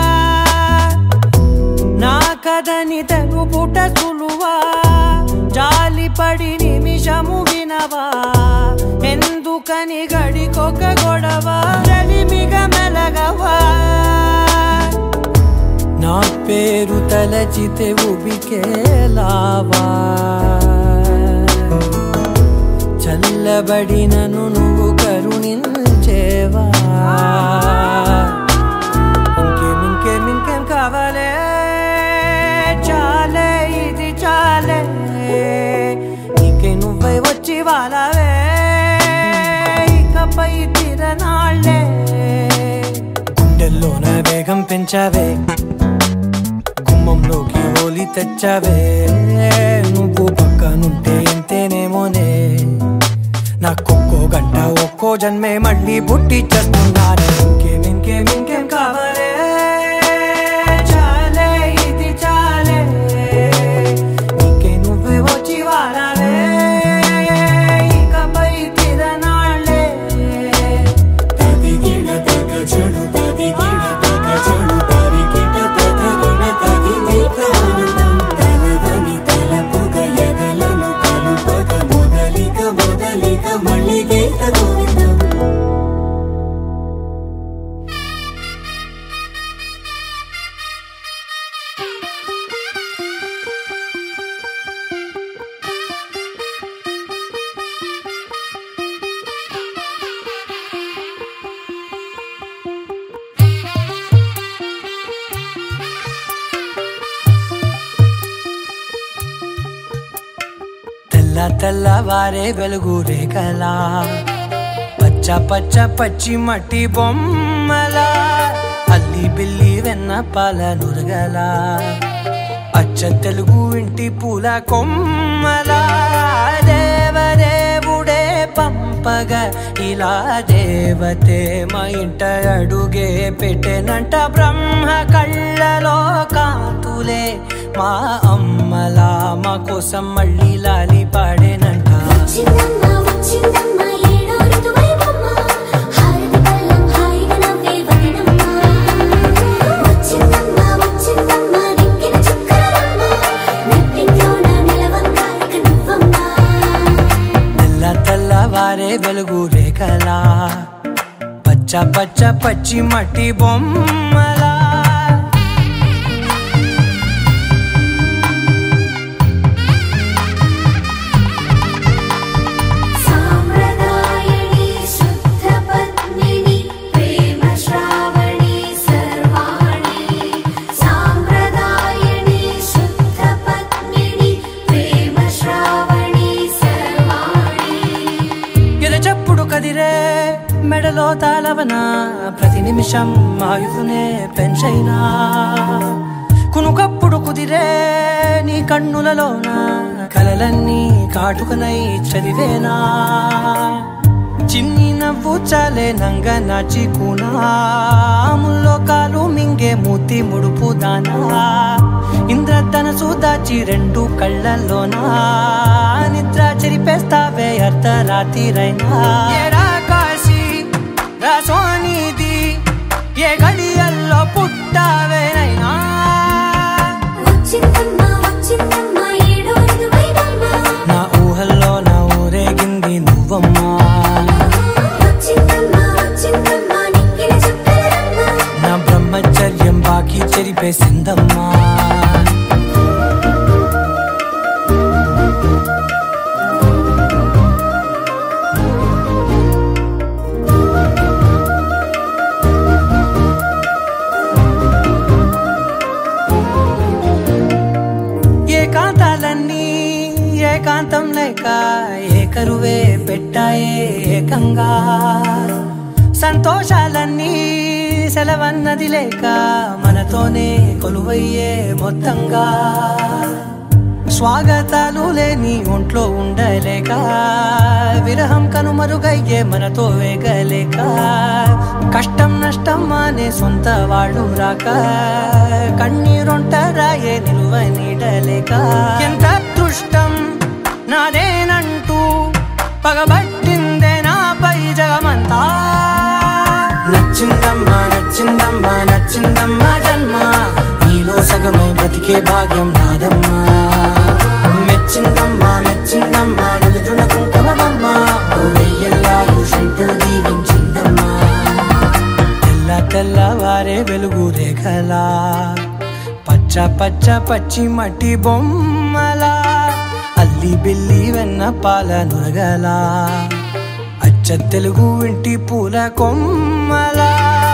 నా కదని తెలుపుట సులువా జాలిపడి నిమిషము వినవా ఎందుకని గడికొక గొడవ రలిమిగ మెలగవా నా పేరు తలచితే ఉబికేలావా చల్లబడినను నువ్వు కరుణించేవా ఇంకేం ఇంకేం ఇంకేం కావాలే చాలే ఇది చాలే నీకే నువ్వై వచ్చి వాలవే ఇకపై తిరనాళ్ళే గుండెల్లోన వేగం పెంచావే గుమ్మంలోకి హోలీ తెచ్చావే నువ్వు పక్కనుంటే ఇంతేనేమోనే నాకొక్కో గంట ఒక్కో జన్మే మళ్ళీ పుట్టి చేస్తున్నాను ఇంకేం ఇంకేం ఇంకేం కావాలే చాలే ఇది చాలే నీకే నువ్వే వచ్చి వాలవే ఇకపై తిరనాళ్ళే చెడు తది గిడ తగ చెడు తరి గిట తగ తది తెల్ల తెల్లవారే వెలుగు రేఖలా పచ్చ పచ్చ పచ్చి మట్టి బొమ్మలా అల్లి బిల్లి వెన్న పాల నురగలా అచ్చ తెలుగు ఇంటి పూల కొమ్మలా దేవదేవుడే పంపగా ఇలా దేవతే మా ఇంట అడుగే పెట్టెనంట బ్రహ్మ కళ్ళలో కాంతులే మా అమ్మలా మా కోసం మళ్ళీ లాలి పాడేనంట తెల్ల తెల్లవారే వెలుగు రేఖలా పచ్చ పచ్చ పచ్చి మట్టి బొమ్మలా మెడలో తాళవన ప్రతి నిమిషం ఆయుధునే పెంచైనా కునుకప్పుడు కుదిరే నీ కన్నులలోన కలలన్నీ కాటుకనై చదివేనా చిన్ని నవ్వు చాలే నంగ నాచి కూనాముల్లో కాలు మింగే మూతి ముడుపు దానా ఇంద్రధనసు దాచి రెండు కళ్ళల్లోనా నిద్ర చెరిపేస్తావే అర్ధరాత్రిరైనా సోనిది ఏ గడియల్లో పుట్టావేనైనా నా ఊహల్లో నా ఊరేగింది నువ్వమ్మా నా బ్రహ్మచర్యం బాకీ చెరిపేసిందమ్మా ఏకాంతం లేక ఏకరువే పెట్టాయే ఏకంగా సంతోషాలన్నీ సెలవన్నది లేక మనతోనే కొలువయ్యే మొత్తంగా స్వాగతాలు లేని ఒంట్లో ఉండలేక విరహం కనుమరుగయ్యే మనతో వేగలేక కష్టం నష్టం అనే సొంత వాడు రాక కన్నీరొంటరాయే నిలువ నీడలేక ఎంత అదృష్టం నాదేనంటూ పగబట్టిందే నాపై జగమంతా నచ్చిందమ్మా నచ్చిందమ్మా నచ్చిందమ్మా జన్మ నీలో సగమై బ్రతికే భాగ్యం నాదమ్మా మెచ్చిందమ్మా మెచ్చిందమ్మా నిలుతున్న కుంకుమమ్మా వెయ్యల్లాలు శంకరు దీవించిందమ్మా తెల్ల తెల్లవారే వెలుగు రేఖలా పచ్చ పచ్చ పచ్చి మట్టి బొమ్మలా అల్లి బిల్లి వెన్న పాల నురగలా అచ్చ తెలుగు ఇంటి పూల కొమ్మలా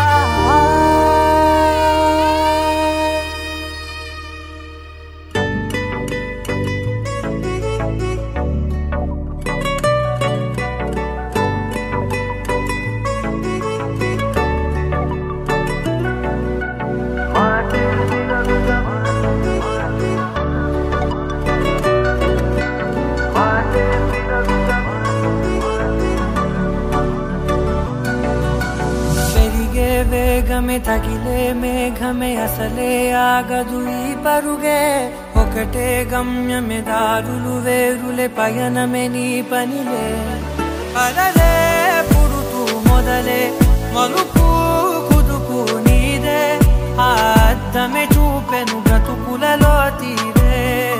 వేగమే తగిలే మేఘమే అసలే ఆగదు ఈ పరుగే ఒకటే గమ్యమే దారులు వేరులే పయనమే నీ పనిలే అలలే పుడుతూ మొదలే మలుపు కుదుపు నీదే ఆ అద్దమే చూపెను బ్రతుకులలో తీరే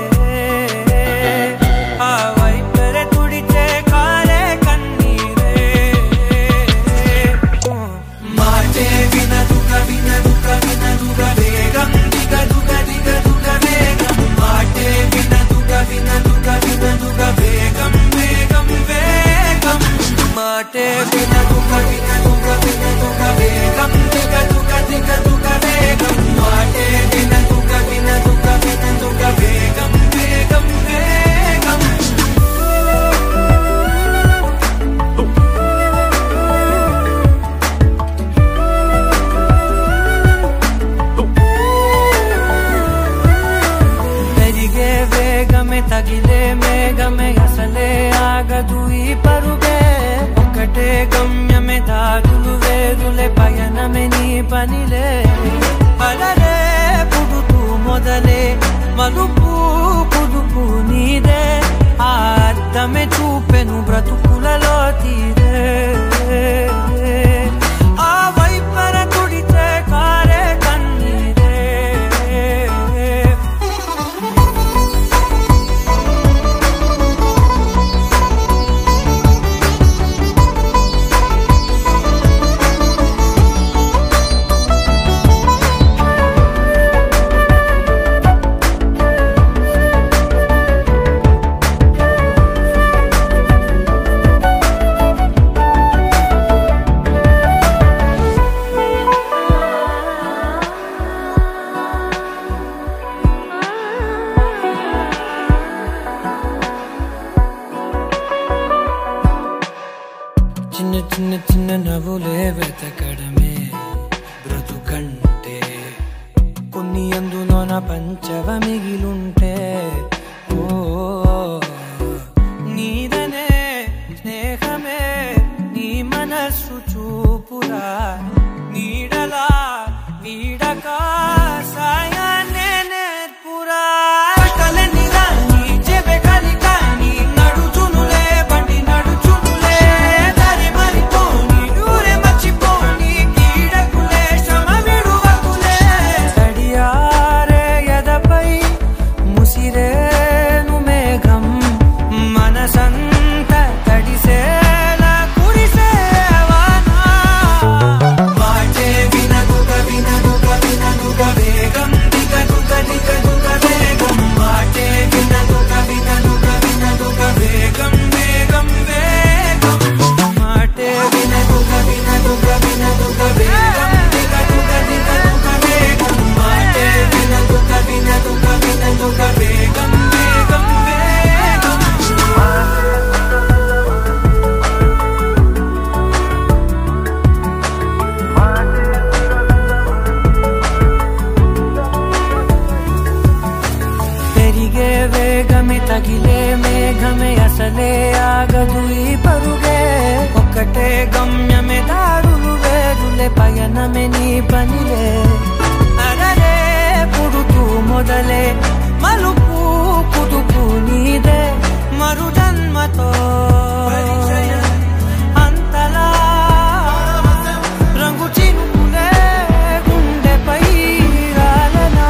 ఆ వైపరే తుడిచే కాలే కన్నీరే మాటే వినదుగ వినదుగ వినదుగ వేగం దిగ దుగ దిగ దుగ వేగం మాటే వినదుగ వినదుగ వినదుగ వేగం వేగం వేగం మాటే వినదుగ వినదుగ వినదుగ వేగం దిగ దుగ దిగ దుగ వేగం మాటే వినదుగ వినదుగ వినదుగ వేగం వేగం వేగం ఆగదు ఈ పరుగే ఒకటే గమ్యమే దారులు వేరులే పయనమే నీ పనిలే అలలే పుడుతూ మొదలే మలుపు కుదుపు నీదే ఆ అర్థమే చూపెను బ్రతుకులలో తీరే ఆ వైపర తుడితే కారే కన్నీరే చిన్న చిన్న చిన్న నవ్వులే వెతకడమే బ్రతుకంటే కొన్ని అందులోన పంచవ మిగిలుంటే ఓ నీదనే స్నేహమే నీ మనస్సు చూపురా నీడలా వీడక సాయాన్నే నేర్పురా కలని రాని చెబె కలి కాని నడుచునులే బండి నడుచునులే దారి మరిపోని ఊరే మర్చిపోని కీడకులే శ్రమ విడువకులే తడియారే ఎదపై ముసిరేను మేఘం మనసంత తడిసేలా కురిసేవానా మాటే వినదుగ వినదుగ వినదుగ వేగం దిగదుగ దిగదుగ వేగం మాటే వినదుగ వినదుగ వినదుగ వేగం వేగం వేగం మాటే వినదుగ వినదుగ వినదుగ వేగం దిగదుగ దిగదుగ వేగం మాటే వినదుగ వినదుగ వినదుగ వేగం వేగం వేగం పెరిగే వేగమే తగిలే మేఘమే అసలే ఆగదు ఈ పరుగే ఒక్కటే గమ్యమే దారులు వేరులే పయనమే నీ పనిలే అరలే పుడుతూ మొదలే మలుపు కుదుపు నీదే మరు జన్మతో అంతలా రంగు చినుకులే గుండెపై రాలనా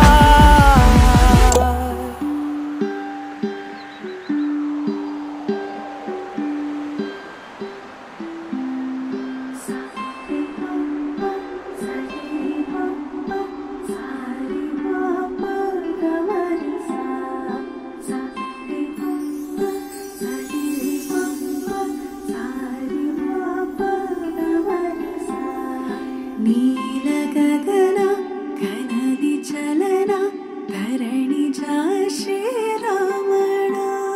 నీల గగన కనది చలన ధరణి జా శ్రీరామణ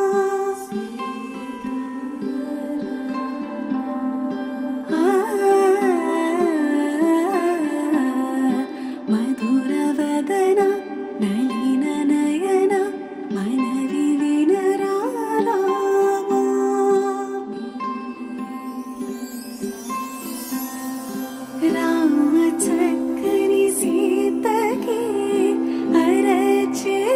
మధుర వదన నలిన నయన మనవి వినరామ రామ చక్కని సీతకి అరచే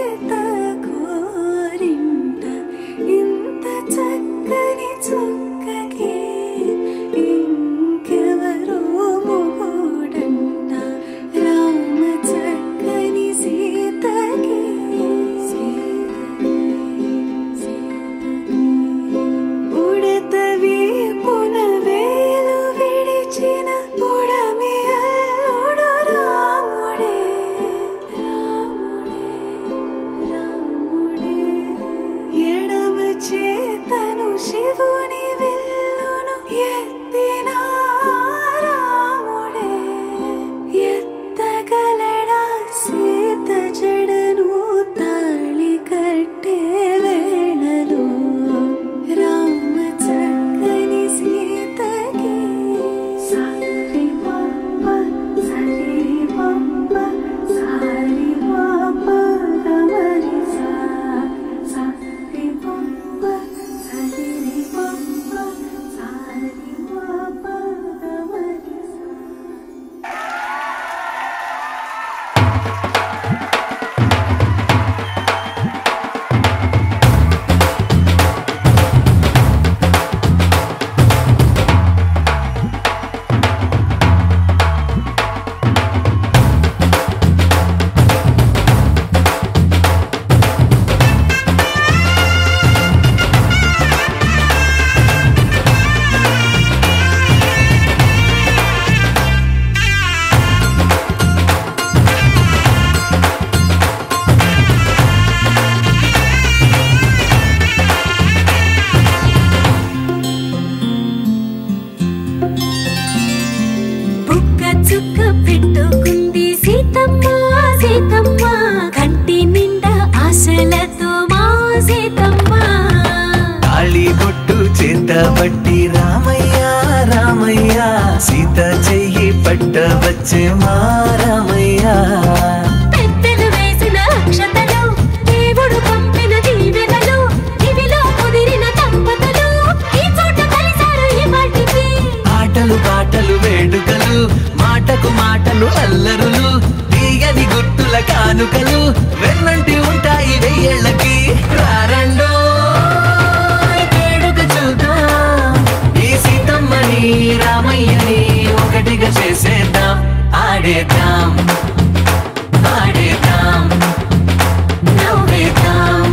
పట్టబట్టి రామయ్య రామయ్య సీత చెయ్యి పట్టవచ్చే మా రామయ్య పెద్దలు వేసిన అక్షతలు దేవుడు పంపిన దీవెనలు ఇవిలో కుదిరిన దంపతులు ఈ చోట కలిసారు ఈ వాటికి ఆటలు పాటలు వేడుకలు మాటకు మాటలు అల్లరులు తీయని గుర్తుల కానుకలు వెన్నంటి ఉంటాయి వెయ్యేళ్ళకి రారండో వేడుక చూద్దాం ఈ సీతమ్మని రామయ్యని ఒకటిగా చేసేద్దాం ఆడేద్దాం ఆడేద్దాం నవ్వేద్దాం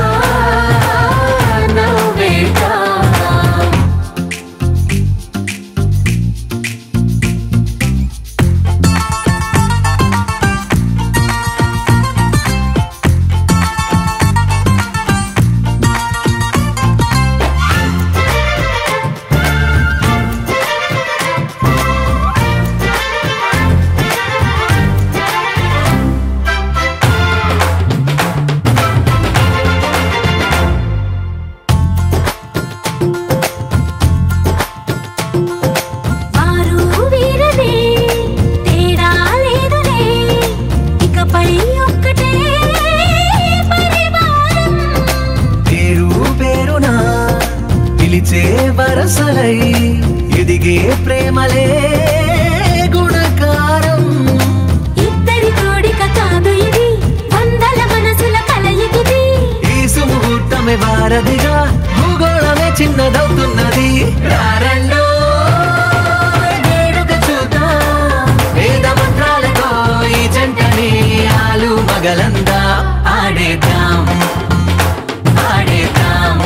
నవ్వేద్దాం వరసలై ఎదిగే ప్రేమలే గుణకారం ఇద్దరి కోడిక కాదు ఇది వందల మనసుల కలయికిది ఈ సుముహూర్తమే వారధిగా భూగోళమే చిన్నదవుతున్నది రారండో వేడుక చూద్దాం వేద మంత్రాలతో ఈ జంటని ఆలు మగలందా ఆడేద్దాం ఆడేద్దాం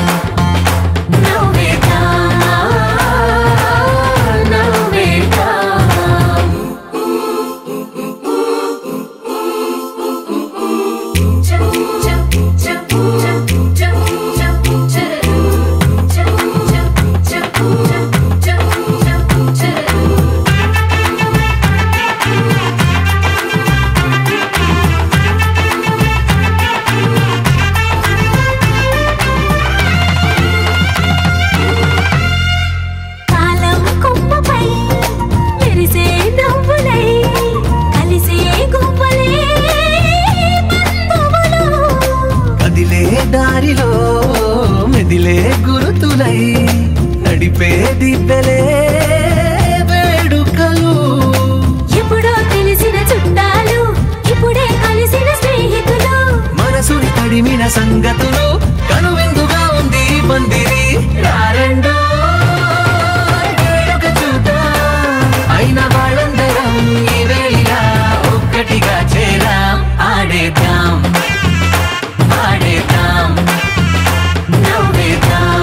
దారిలో మెదిలే గురుతులై నడిపే దిబ్బెలే వేడుకలు ఎప్పుడో తెలిసిన చుట్టాలు ఇప్పుడే కలిసిన స్నేహితులు మనసుని తడిమిన సంగతులు కనువిందుగా ఉంది పందిరి రారండో వేడుక చూద్దాం అయిన వాళ్ళందరం ఈ వేళ ఒక్కటిగా చేరాం ఆడేద్దాం ఆడేద్దాం నవ్వేద్దాం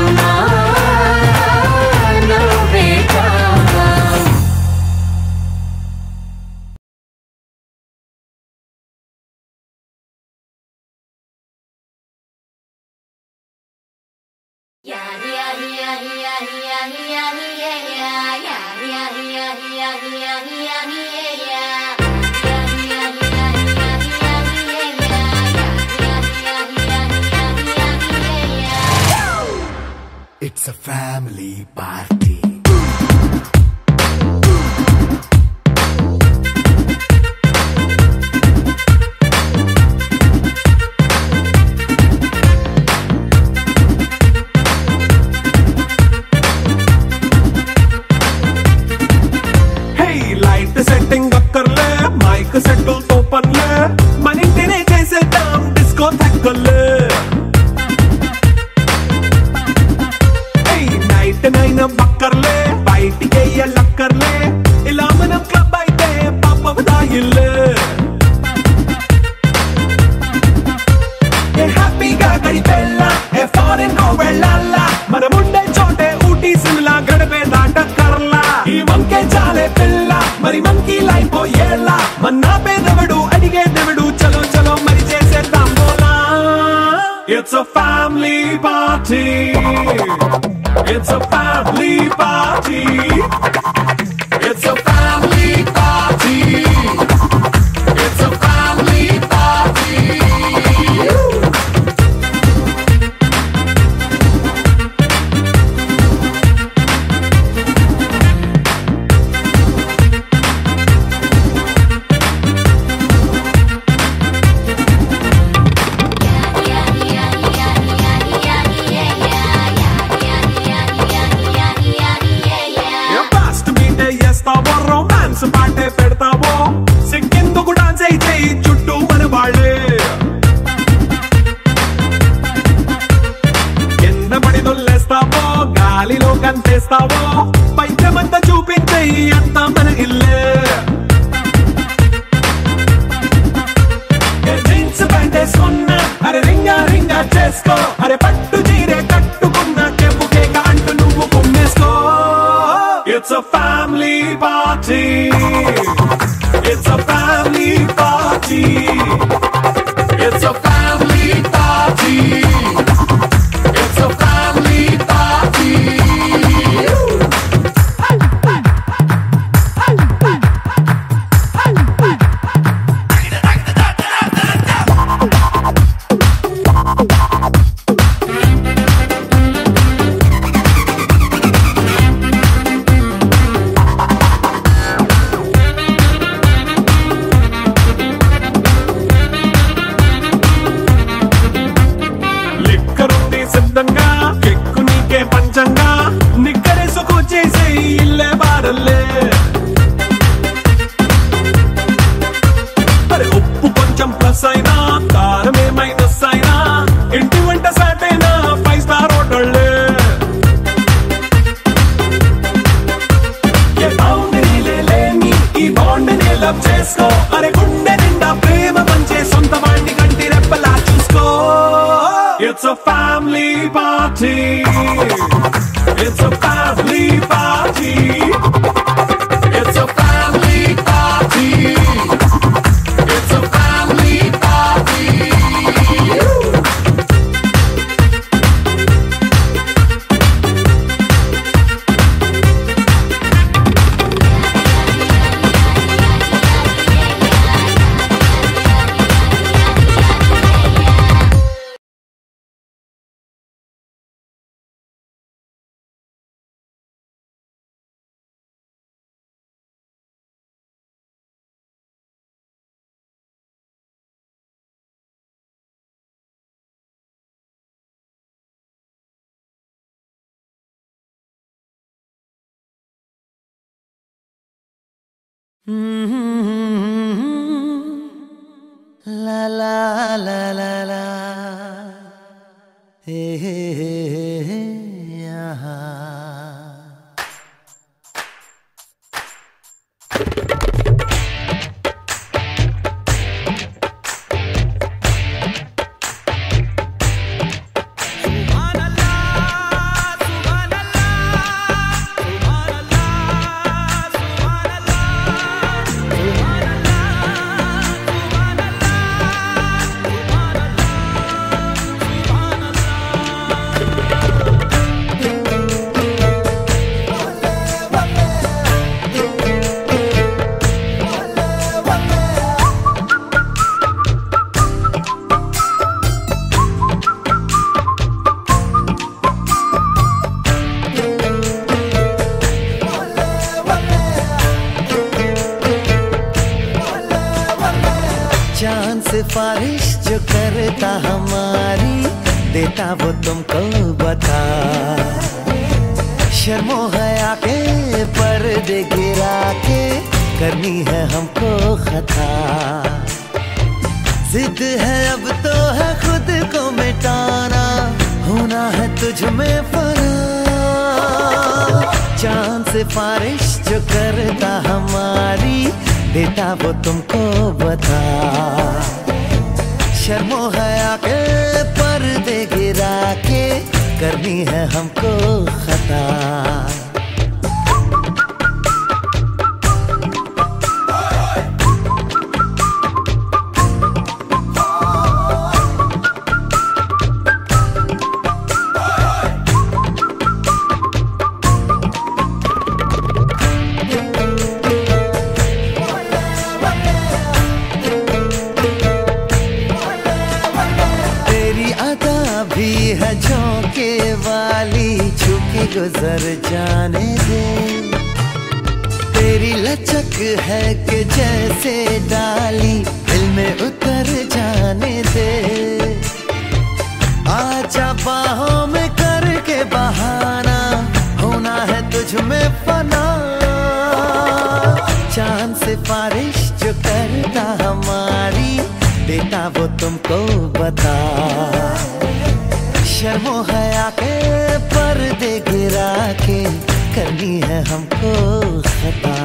నవ్వేద్దాం It's a family party. Hey, light setting akkarle, mic settle to panle, manintine chesedam disco thakkale. నైన్ బక్కర్లే బయటికి లక్కర్లే ఇలా మనం క్లబ్ అయితే పాప దాయిల్లే హ్యాపీగా గడిపెల్లా ఏ ఫారెన్ నో వెళ్ళాలా మనం ఉండే చోటే ఊటీ సిమ్లా గడిపే దాటక్కర్లా ఈ మంకే చాలే పిల్ల మరి మంకీ లైఫ్ ఏళ్ళ మన్నా పేదవడు అడిగే దేవుడు చలో చలో మరి చేసేద్దాం బోలా it's a family party. It's a family party. It's a family party. It's a family party. చేసుకో అరే పట్టు చీరే కట్టుకున్న చెప్పుకేక అంటూ నువ్వు కుమ్మేసుకో. It's a family party. It's a family party. It's a family party. It's a family party. లిక్కరుంది సిద్ధంగా కెక్కు నీకే పంచంగా నిక్కరేసుకు చేసే ఇల్లే బారల్లే. అరే ఉప్పు కొంచెం ప్లస్ అయినా కారమే మైనస్ అయినా ఇంటి వంట సాటైనా ఫైవ్ స్టార్ హోటళ్ళే. ఏ బౌండరీలే లేని ఈ బాండ్ని లవ్ చేసుకో అరే గుండె నిండా ప్రేమ పంచే సొంత వాణ్ణి కంటి రెప్పలా చూసుకో. It's a family party. It's a family party. It's a family party. It's a family party. La la la la la, hey hey hey hey, yeah. चांद सिफारिश जो करता हमारी देता वो तुमको बता. शर्मो हया के पर्दे गिरा के करनी है हमको खता. जिद है अब तो है खुद को मिटाना होना है तुझ में फना. चांद सिफारिश जो करता हमारी देता वो तुमको बता. शर्मो हया के पर्दे गिरा के करनी है हमको खता. भी है झोंके वाली छुके गुजर जाने दे. तेरी लचक है कि जैसे डाली दिल में उतर जाने दे. आजा बाहों में करके बहाना होना है तुझ में फना. चांद सिफारिश जो करता हमारी देता वो तुमको बता. शर्मो हया के पर्दे गिरा के करनी है हमको खता.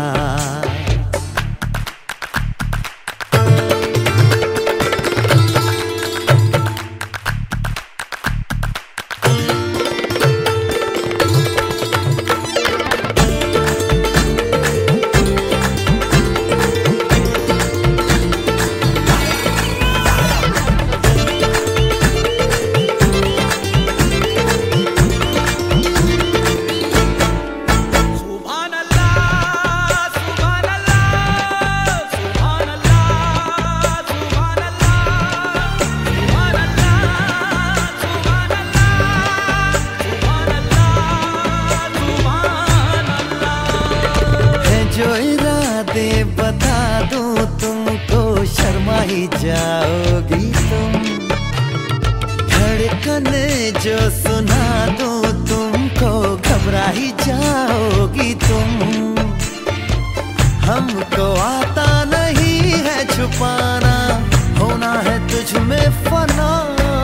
जो सुना दूं तुमको घबरा ही जाओगी तुम। हमको आता नहीं है छुपाना, होना है तुझ में फना।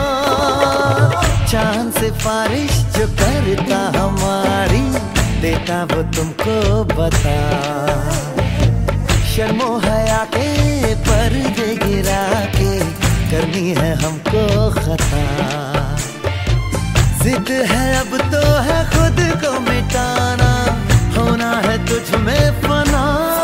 चांद से बारिश जो करता हमारी, देता वो तुमको बता। शर्मो हया के पर्दे गिरा के करनी है हमको खता। जिद है अब तो है खुद को मिटाना, होना है तुझ में फना।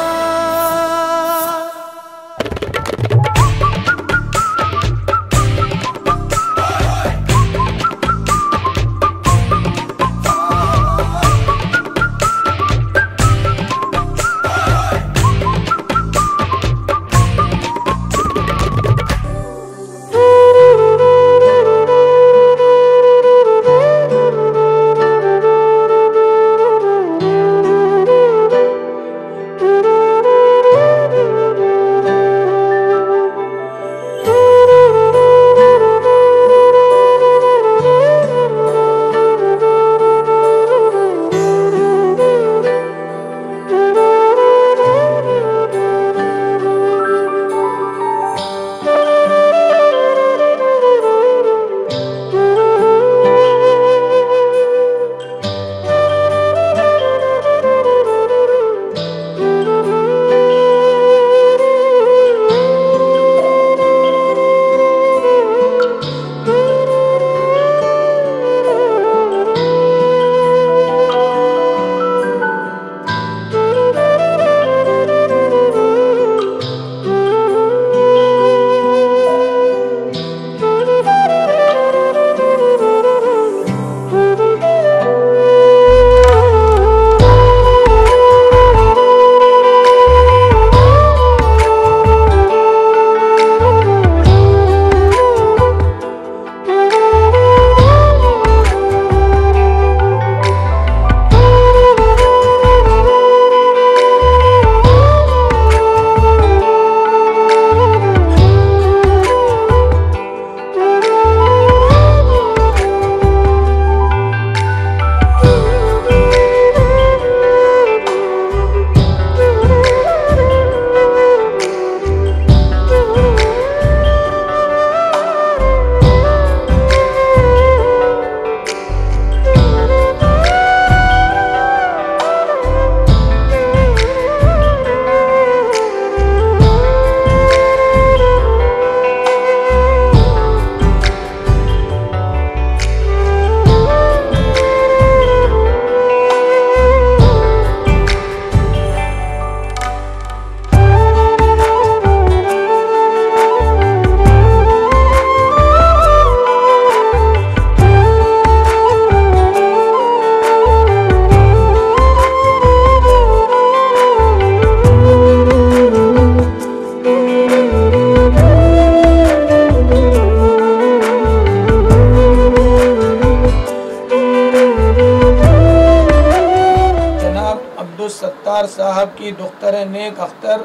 सत्तार साहब की दुख्तर नेक अख्तर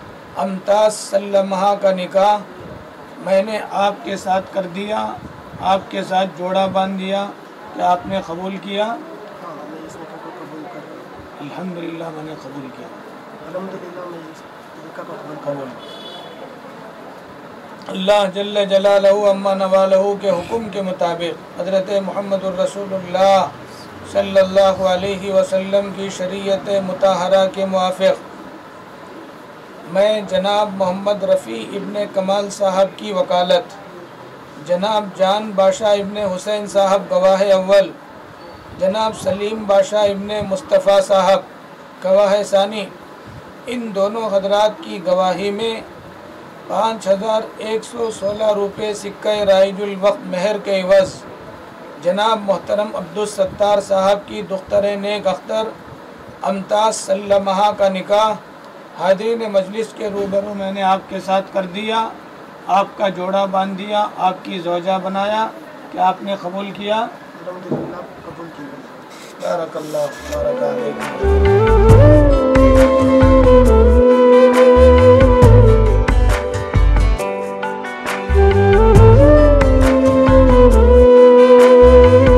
अमताज सल्लमहा का निकाह मैंने आपके साथ कर दिया, आपके साथ जोड़ा बांध दिया। क्या आपने कबूल किया? अल्हम्दुलिल्लाह मैंने कबूल किया। कबूल। अल्लाह जल्ल जलालहू अम्मा नवालहू के हुक्म के मुताबिक हज़रत मुहम्मदुर रसूलुल्लाह सल्लल्लाहु अलैहि वसल्लम की शरीयत मुताहरा के मुआफ़िक़ मैं जनाब मोहम्मद रफ़ी इब्ने कमाल साहब की वकालत, जनाब जान बादशाह इब्ने हुसैन साहब गवाह अव्वल, जनाब सलीम बादशाह इब्ने मुस्तफ़ा साहब गवाह सानी, इन दोनों हजरात की गवाही में पाँच हज़ार एक सौ सोलह रुपये सिक्का राइजुल वक्त मेहर के इवज़ जनाब मोहतरम अब्दुल सत्तार साहब की दुख्तर नेक अख्तर अमताज सल्लमहा का निकाह हाज़रीन मजलिस के रूबरू मैंने आपके साथ कर दिया, आपका जोड़ा बांध दिया, आपकी ज़ौजा बनाया। क्या आपने कबूल किया? अल्हम्दुलिल्लाह कबूल किया। बारकल्लाह बारक अलैकुम।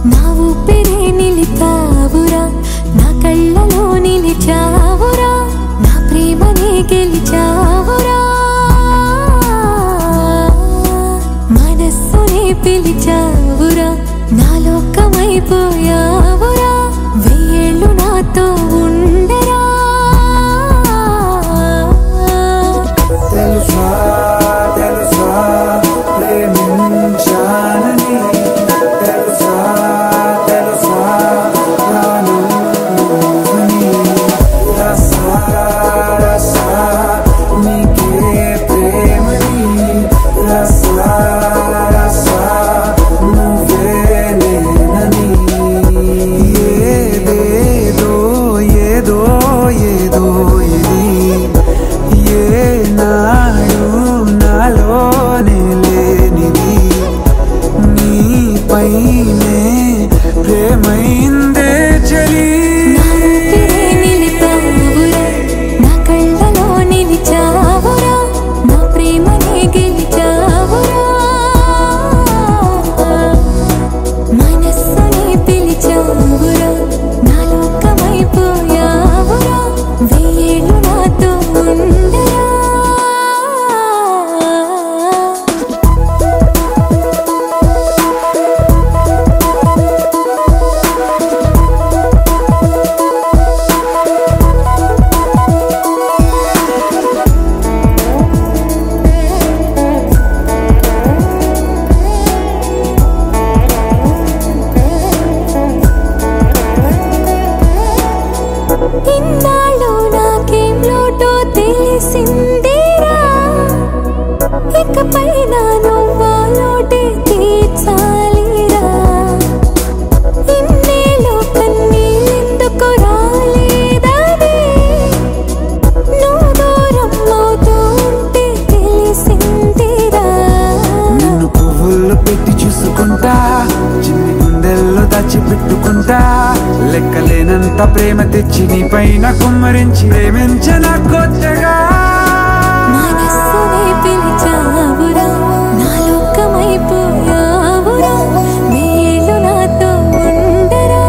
నా ఊపిరే నిలిపావురా, నా కళ్ళలో నిలిచావురా, నా ప్రేమనే గెలిచావురా, మనస్సునే పిలిచావురా, నా లోకమైపోయావురా, వెయ్యేళ్ళు నాతో ఉండరా. తెలుసా తెలుసా ప్రేమించానని, తెలుసా తెలుసా ప్రాణం నువ్వని, రసా రసా నీకే ప్రేమని, రసా రసా నువ్వే నేనని. ఏదేదో ఏదో ఏదో ఇది ఏనాడు నాలోనే లేనిది, నీపైనే ప్రేమైందే చలి. నా ఊపిరే నిలిపావురా, నా కళ్ళలో నిలిచావురా, నా ప్రేమనే గెలిచావురా, మనస్సునే పిలిచావురా, నా లోకమైపోయావురా, వెయ్యేళ్ళు నాతో ఉండరా. ఇన్నాళ్ళు నాకేం లోటో తెలిసిందిరా, ఇకపై నా నువ్వా లోటే తీర్చాలిరా. ఇన్నేళ్ళు కన్నీళ్ళెందుకు రాలేదని, నువ్వు దూరం అవుతూ ఉంటే తెలిసిందిరా. నిన్ను పువ్వుల్లో పెట్టి చూసుకుంటా, చిన్ని గుండెల్లో దాచిపెట్టుకుంటా, లెక్కలేనంత ప్రేమ తెచ్చి నీ పైన కుమ్మరించి ప్రేమించన కొత్తగా. మనస్సునే పిలిచావురా, నా లోకమైపోయావురా, వెయ్యేళ్ళు నాతో ఉండరా.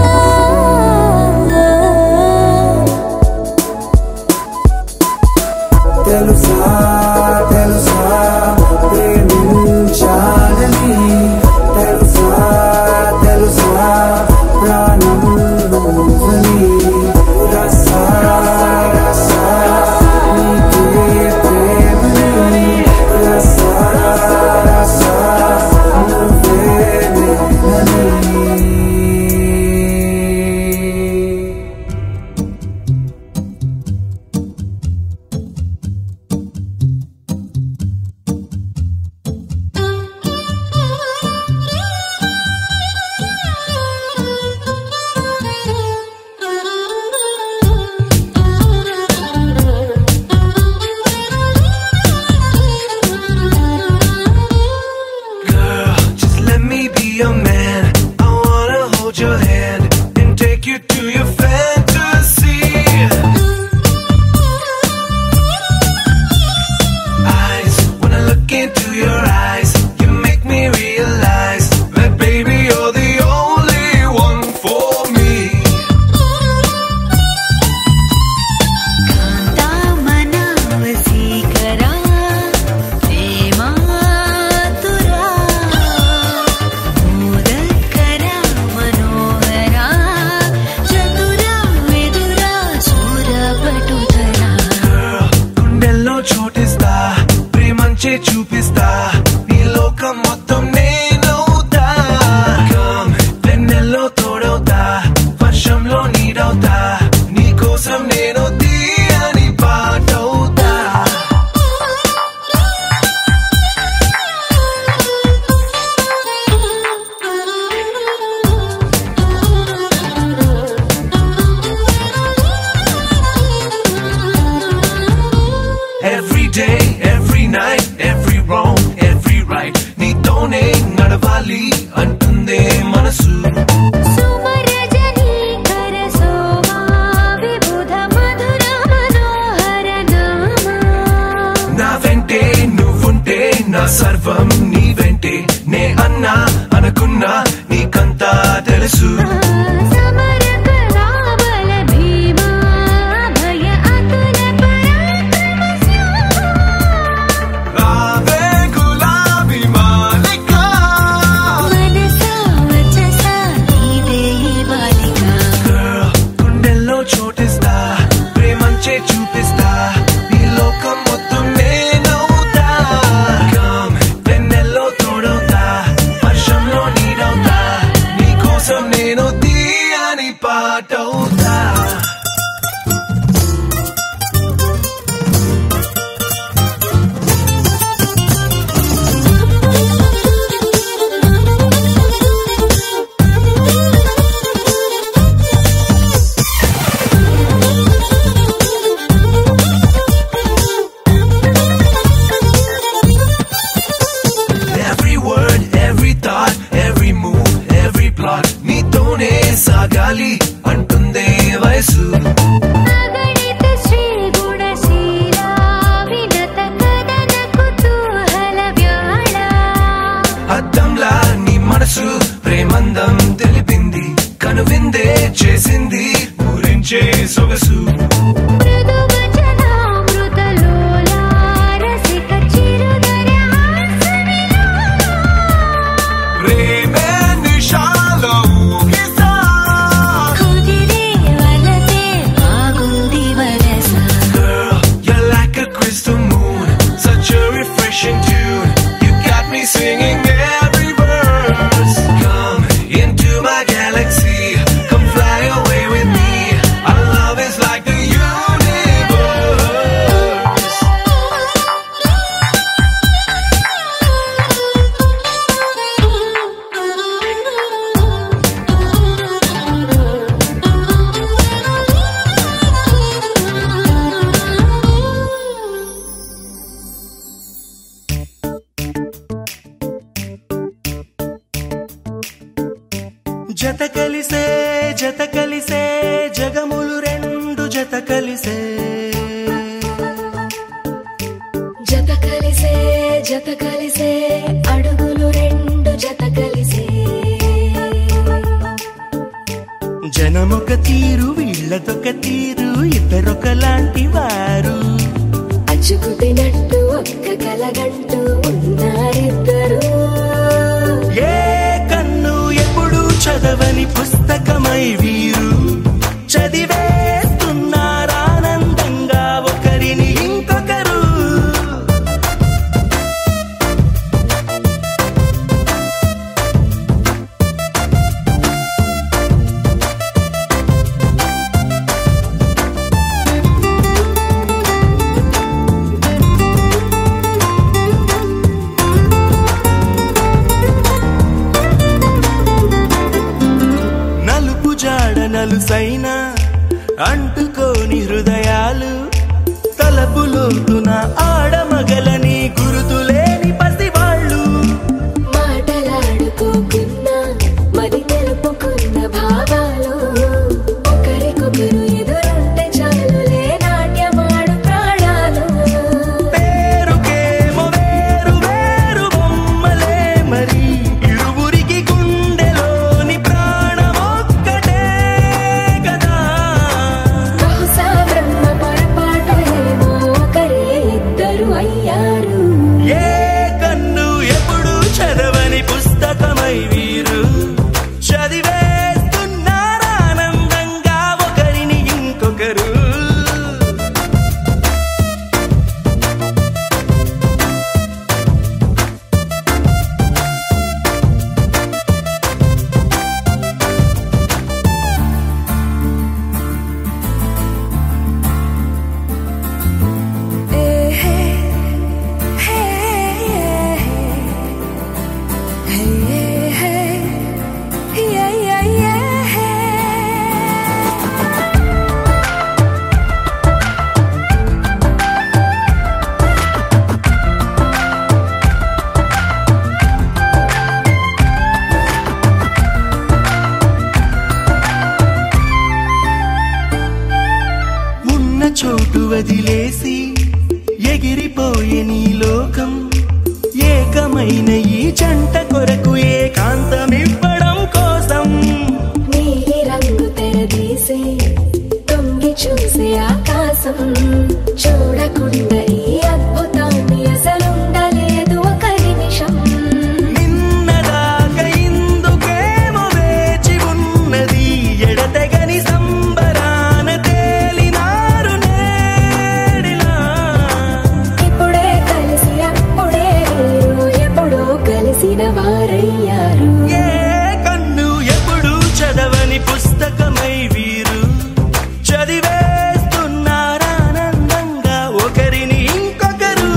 తెలుసా తెలుసా ప్రేమించాలని, తెలుసా తెలుసా ప్రాణం నువ్వని, రసా రసా వయసు సాగాలి అంటుందే వయసు అద్దంలా నీ మనసు ప్రేమందం తెలిపింది కనువిందే చేసింది ఊరించే సొగసు Singing every verse. Come into my galaxy. Come fly away with me. Our love is like the universe. జత కలిసే జత కలిసే జగములు రెండు జత కలిసే జత కలిసే జత కలిసే అడుగులు రెండు జత కలిసే జనమొక తీరు వీళ్ళదొక తీరు ఇద్దరొకలాంటి వారు అచ్చుకు తినట్టు ఒక్క కలగంటూ ఉన్నారిద్దరు ఏ కన్ను ఎప్పుడు చదవని పుస్తకమై వీరు చదివేస్తున్నారానందంగా ఒకరిని ఇంకొకరు నలుసైనా అంటుకోని హృదయాలు తలపులోతున ఆడమగలని గురుతులేని పసివాళ్ళు మాటలాడుకోకున్నా మరి తెలుపుకున్న భావాలు ఒకరికొకరు ఎదురుంటే చాలులే నాట్యమాడు ప్రాణాలు పేరుకేమో వేరు వేరు బొమ్మలే మరి ఇరువురికి గుండెలోని ప్రాణమొక్కటే కదా బహుశా బ్రహ్మ పొరపాటు ఏమో ఒకరే ఇద్దరు అయ్యారు ఏ కన్ను ఎప్పుడు చదవని పుస్తకమై వీరు చదివేస్తున్నారానందంగా ఒకరిని ఇంకొకరు ఉన్న చోటు వదిలేసి ఎగిరిపోయే నీ లోకం ఏకమైన ఈ జంట కొరకు ఏకాంతమివ్వడం కోసం కోసం చూడకుండా ఈ అద్భుతాన్ని అసలుండలేదు ఒక నిమిషం. నిన్నదాకా ఇందుకేమో వేచి ఉన్నది ఎడతెగని సంబరాన తేలినారు నేడిలా. ఇప్పుడే కలిసి అప్పుడే వేరు ఎప్పుడో కలిసిన వారయ్యారు. ఏ కన్ను ఎప్పుడు చదవని పుస్తకమై వీరు చదివేస్తున్నారానందంగా ఒకరిని ఇంకొకరు.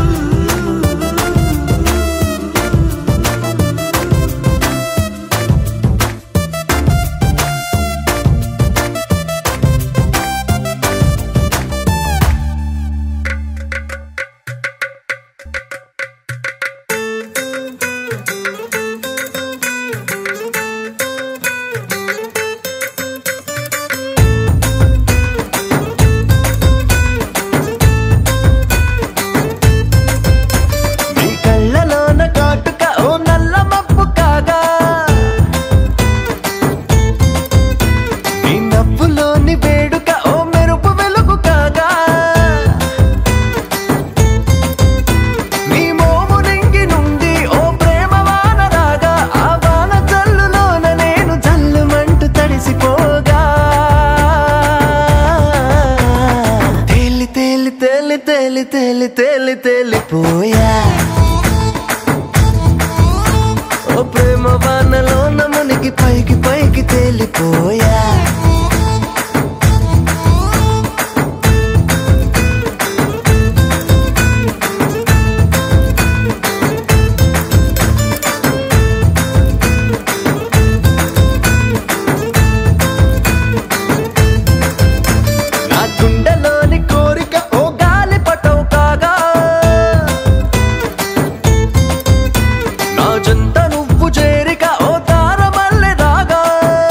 నీ కళ్ళలోన కాటుక ఓ నల్ల మబ్బు కాగా, నీ నవ్వులోని వేడుక ఓ మెరుపు వెలుగు కాగా, నీ మోము నింగి నుండి ఓ ప్రేమ వాన రాగా, ఆ వాన జల్లులోన నేను జల్లుమంటూ తడిసిపోగా. తేలి తేలి తేలి తేలి తేలి తేలి తేలిపోయా ఓ ప్రేమ వానలోన మునిగి పైకి పైకి తేలిపోయా. నా గుండెలోని కోరిక ఓ గాలి పటవు కాగా, నా జంట నువ్వు చేరిక ఓ తారమల్లె రాగా,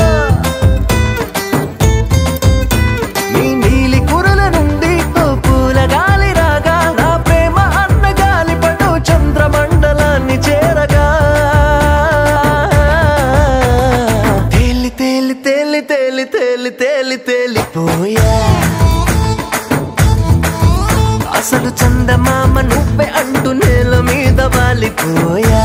నీ నీలి కురుల నుండి ఓ పూల గాలి రాగా, నా ప్రేమ అన్న గాలి పటవు చంద్రమండలాన్ని చేరగా. తేలి తేలి తేలి తేలి తేలి తేలి తేలిపోయా అసలు చందమామ నువ్వే అంటూ నేల మీద వాలిపోయా.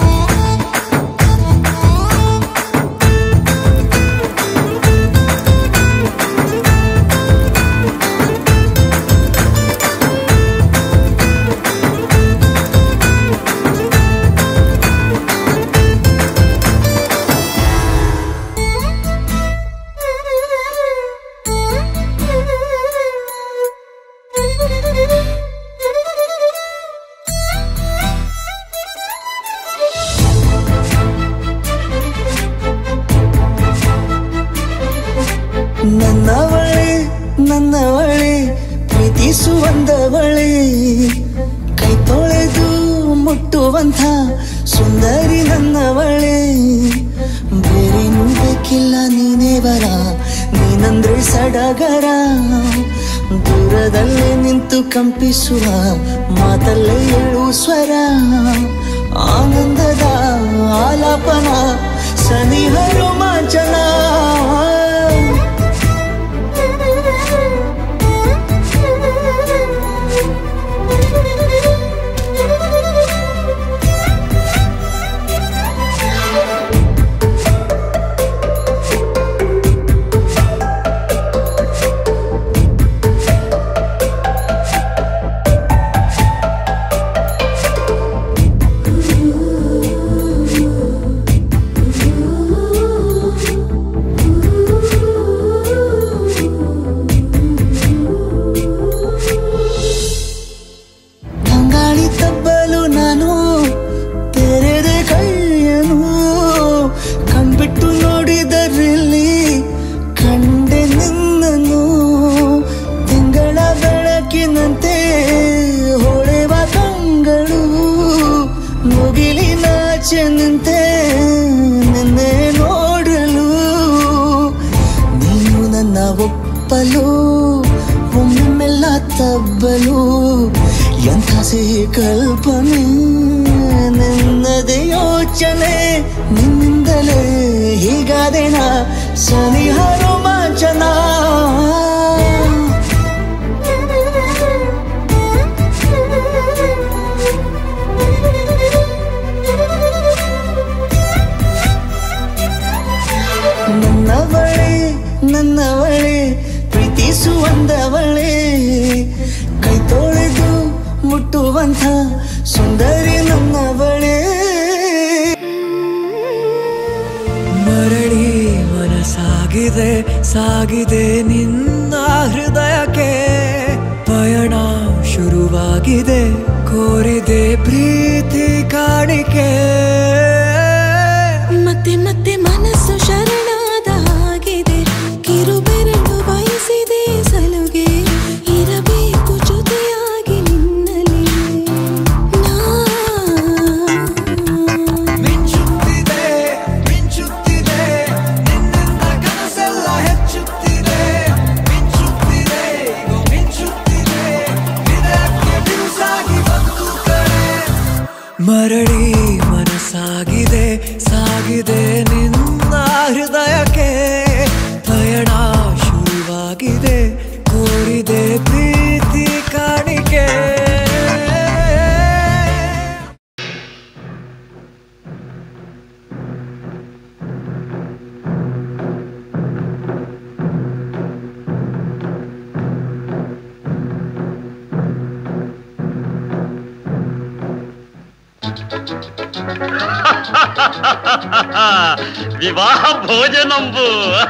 ನನ್ನವಳೆ ನನ್ನವಳೆ ಪ್ರೀತಿಸುವಂದವಳೆ ಕೈ ತೊಳೆದು ಮುಟ್ಟುವಂಥ ಸುಂದರಿ ನನ್ನವಳೆ. ಬೇರೇನೂ ಬೇಕಿಲ್ಲ ನೀನೇ ಬರ, ನೀನಂದ್ರೆ ಸಡಗರ, ದೂರದಲ್ಲೇ ನಿಂತು ಕಂಪಿಸುವ ಮಾತಲ್ಲೇ ಏಳು ಸ್ವರ, ಆನಂದದ ಆಲಾಪನ ಸನಿಹ ರೋಮಾಂಚನ. ತಂಗಾಳಿ ತಬ್ಬಲು ನಾನು ತೆರೆದೆ ಕೈಯನು, ಕಂಬಿಟ್ಟು ನೋಡಿದರಲ್ಲಿ ಕಂಡೆ ನಿನ್ನನು. ತಿಂಗಳ ಬೆಳಕಿನಂತೆ ಹೊಳೆವ ಕಂಗಳು, ಮುಗಿಲಿನಾಚೆ ನಿಂತೆ ನಿನ್ನೆ ನೋಡಲು. ನೀನು ನನ್ನ ಒಪ್ಪಲು ಒಮ್ಮೆಲ್ಲ ತಬ್ಬಲು, ಎಂಥ ಸಿಹಿ ಕಲ್ಪನೆ ನಿನ್ನದೇ ಯೋಚನೆ. ನಿನ್ನಿಂದಲೇ ಹೀಗಾದೆನ ಸನಿಹ ರೋಮಾಂಚನ. ಮನಸ್ಸು ಅಂದವಳೆ ಕೈ ತೊಳೆದು ಮುಟ್ಟುವಂಥ ಸುಂದರಿ ನನ್ನವಳೆ ಮರಳಿ ಮನಸಾಗಿದೆ ಸಾಗಿದೆ ನಿನ್ನ ಹೃದಯಕ್ಕೆ ಪಯಣ ಶುರುವಾಗಿದೆ ಕೋರಿದೆ ಪ್ರೀತಿ ಕಾಣಿಕೆ ಮತ್ತೆ ಮತ್ತೆ ಮನಸ್ಸು ಶರಣಾದ ಹಾಗಿದೆ ಕಿರುಬೆರಳು ಬಯಸಿದೆ ಸಲುಗೆ ಇರಬೇಕು ಜೊತೆಯಾಗಿ ನಿನ್ನಲ್ಲಿ ಮಿಂಚುತ್ತಿದೆ ಮಿಂಚುತ್ತಿದೆ ನಿನ್ನಿಂದ ಕನಸೆಲ್ಲ ಹೆಚ್ಚುತ್ತಿದೆ ಮಿಂಚುತ್ತಿದೆ ಮಿಂಚುತ್ತಿದೆ ಹೃದಯಕ್ಕೆ ಬಿರುಸಾಗಿ ಬಂತು ಕಡೆ ಮರಳಿ ಮನಸ್ಸಾಗಿದೆ ಸಾಗಿದೆ ನಿನ್ನ ಹೃದಯಕ್ಕೆ ಪಯಣ ಶುರುವಾಗಿದೆ ಕೋರಿದೆ ಪ್ರೀತಿ ಕಾಣಿಕೆ వివాహ భోజనంబు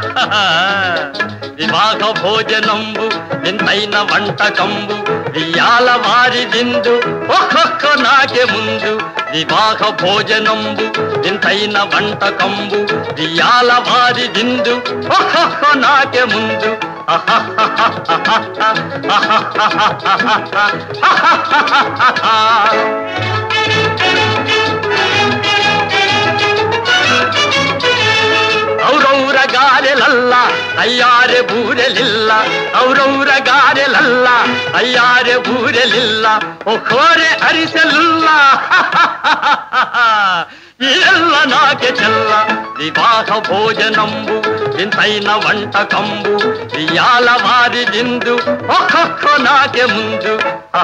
వివాహ భోజనంబు వింతైన వంటకంబు వియాల వారి విందు ఒక్కొక్క నాకే ముందు వివాహ భోజనంబు వింతైన వంటకంబు వియాల వారి విందు ఒక్కొక్క నాకే ముందు ಔರೌರ ಗಾರೆಲಲ್ಲ ಅಯ್ಯಾರೆ ಬೂರೆಲಿಲ್ಲ ಔರೌರ ಗಾರೆಲಲ್ಲ ಅಯ್ಯಾರೆ ಬೂರೆಲಿಲ್ಲ ಒಖೋರೆ ಅರಿಸಲಿಲ್ಲ ಇದೆಲ್ಲ ನಾಕೆ ಚೆಲ್ಲ ವಿವಾಹ ಭೋಜನಂಬು ವಿಂತೈನ వంటకంబు వియాల వారి విందు ఒక్కొక్క నాకే ముందు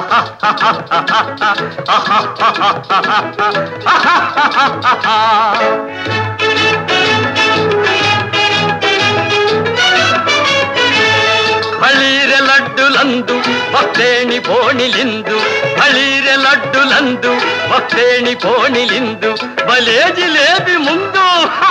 ಬಳೀರೆ ಲಡ್ಡುಲಂದು ಭಕ್ತೇಣಿ ಪೋಣಿಲಿಂದು ಬಳೀರೆ ಲಡ್ಡುಲಂದು ಭಕ್ತೇಣಿ ಪೋಣಿಲಿಂದು ಬಲೇ ಜಿಲೇಬಿ ಮುಂದು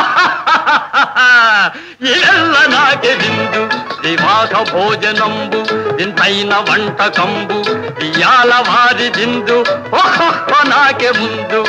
ಇದೆಲ್ಲ ನಾಕೆ ಬಿಂದು వివాహ భోజనంబు వింతైన వంటకంబు వియాల వారి విందు ఒక్కొక్క నాకే ముందు